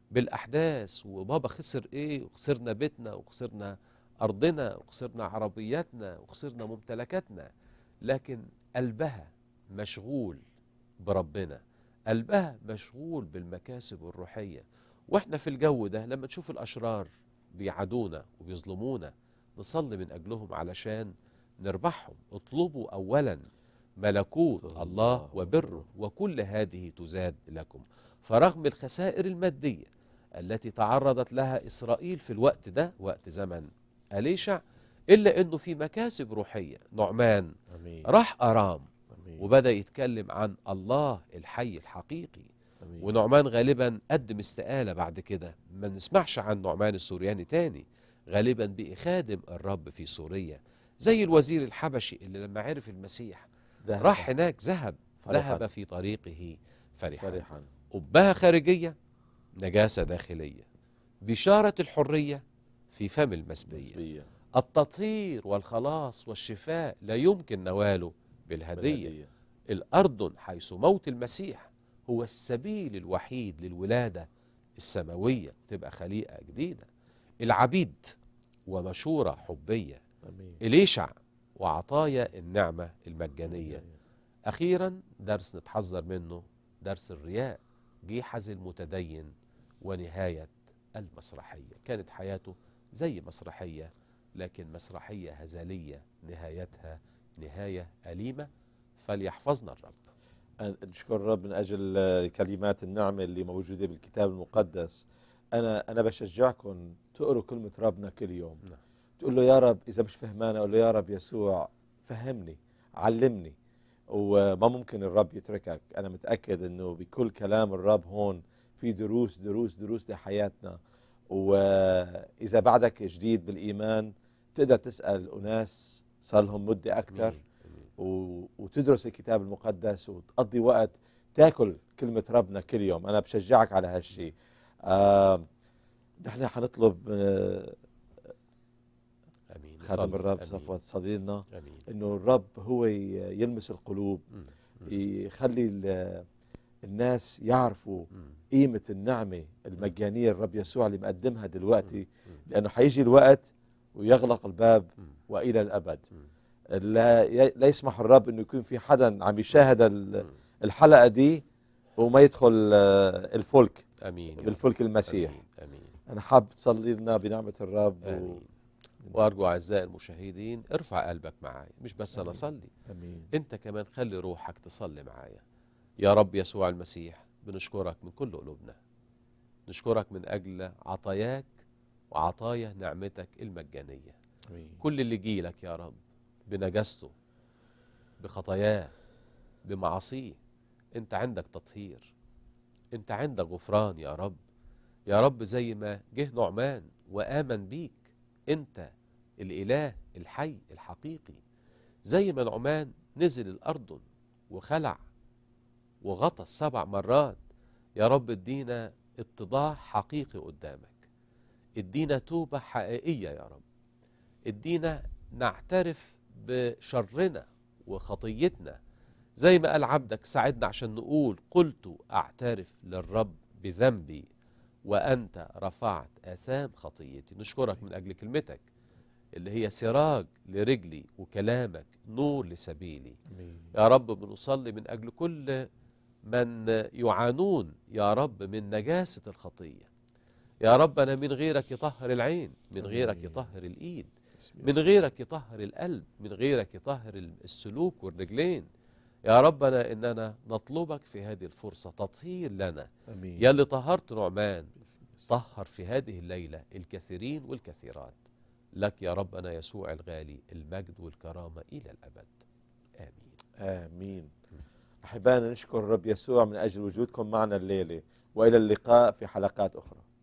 S2: بالأحداث وبابا خسر ايه، وخسرنا بيتنا وخسرنا أرضنا وخسرنا عربياتنا وخسرنا ممتلكاتنا، لكن قلبها مشغول بربنا، قلبها مشغول بالمكاسب الروحية. واحنا في الجو ده لما نشوف الأشرار بيعادونا وبيظلمونا نصلي من أجلهم علشان نربحهم. اطلبوا أولا ملكوت الله وبره وكل هذه تزاد لكم. فرغم الخسائر المادية التي تعرضت لها إسرائيل في الوقت ده وقت زمن أليشع، إلا أنه في مكاسب روحية. نعمان أمين. راح أرام أمين. وبدأ يتكلم عن الله الحي الحقيقي. أمين. ونعمان غالبا قدم استقالة بعد كده، ما نسمعش عن نعمان السورياني تاني، غالبا بقي خادم الرب في سوريا زي الوزير الحبشي اللي لما عرف المسيح ذهب. راح هناك ذهب ذهب في طريقه فرحا. فرحا. قبها خارجية نجاسة داخلية، بشارة الحرية في فم المسبية، التطهير والخلاص والشفاء لا يمكن نواله بالهدية. بالهدية. الأردن حيث موت المسيح هو السبيل الوحيد للولادة السماوية، تبقى خليقة جديدة. العبيد ومشورة حبية. أمين. إليشع وعطايا النعمة المجانية. أمين. أخيرا درس نتحذر منه، درس الرياء، جيحز المتدين ونهاية المسرحية. كانت حياته زي مسرحية، لكن مسرحية هزلية نهايتها نهاية أليمة. فليحفظنا الرب.
S1: نشكر الرب من أجل كلمات النعمة اللي موجودة بالكتاب المقدس. أنا أنا بشجعكم تقروا كلمة ربنا كل يوم. نعم. تقول له يا رب إذا مش فهمانة قول له يا رب يسوع فهمني علمني. وما ممكن الرب يتركك. أنا متأكد أنه بكل كلام الرب هون في دروس دروس دروس لحياتنا. وإذا بعدك جديد بالإيمان تقدر تسأل أناس صار لهم مدة أكثر وتدرس الكتاب المقدس وتقضي وقت تاكل كلمة ربنا كل يوم. أنا بشجعك على هالشيء. آه نحن حنطلب آه
S2: امين.
S1: خادم
S2: نصلي.
S1: الرب
S2: أمين.
S1: صفوت صلي لنا
S2: امين.
S1: إنه الرب هو ي- يلمس القلوب،
S2: مم. مم.
S1: يخلي ال- الناس يعرفوا
S2: مم.
S1: قيمة النعمة المجانية الرب يسوع اللي مقدمها دلوقتي،
S2: مم.
S1: لأنه حيجي الوقت ويغلق الباب
S2: مم.
S1: وإلى الأبد.
S2: مم.
S1: لا, ي- لا يسمح الرب إنه يكون في حدا عم يشاهد ال-
S2: مم.
S1: الحلقة دي وما يدخل آه، الفلك
S2: امين يا رب.
S1: بالفلك المسيح.
S2: امين. امين.
S1: أنا حاب تصلي لنا بنعمة الرب و...
S2: امين. وارجو اعزائي المشاهدين ارفع قلبك معايا، مش بس انا اصلي،
S1: أمين.
S2: انت كمان خلي روحك تصلي معايا. يا رب يسوع المسيح، بنشكرك من كل قلوبنا، نشكرك من اجل عطاياك وعطايا نعمتك المجانيه.
S1: أمين.
S2: كل اللي جيلك يا رب بنجاسته، بخطاياه، بمعاصيه، انت عندك تطهير، انت عندك غفران يا رب. يا رب زي ما جه نعمان وآمن بيك، انت الإله الحي الحقيقي، زي ما نعمان نزل الأردن وخلع وغطس سبع مرات، يا رب ادينا اتضاع حقيقي قدامك، ادينا توبة حقيقية يا رب، ادينا نعترف بشرنا وخطيتنا زي ما قال عبدك، ساعدنا عشان نقول قلت أعترف للرب بذنبي وأنت رفعت آثام خطيتي. نشكرك من أجل كلمتك اللي هي سراج لرجلي وكلامك نور لسبيلي.
S1: أمين.
S2: يا رب بنصلي من أجل كل من يعانون يا رب من نجاسة الخطية. يا رب أنا من غيرك يطهر العين، من غيرك يطهر الإيد، من غيرك يطهر القلب، من غيرك يطهر السلوك والرجلين. يا ربنا إننا نطلبك في هذه الفرصة تطهير لنا.
S1: أمين.
S2: يا اللي طهرت نعمان، طهر في هذه الليلة الكثيرين والكثيرات. لك يا ربنا يسوع الغالي المجد والكرامة إلى الأبد. آمين.
S1: آمين. أحبائنا نشكر الرب يسوع من أجل وجودكم معنا الليلة، وإلى اللقاء في حلقات أخرى.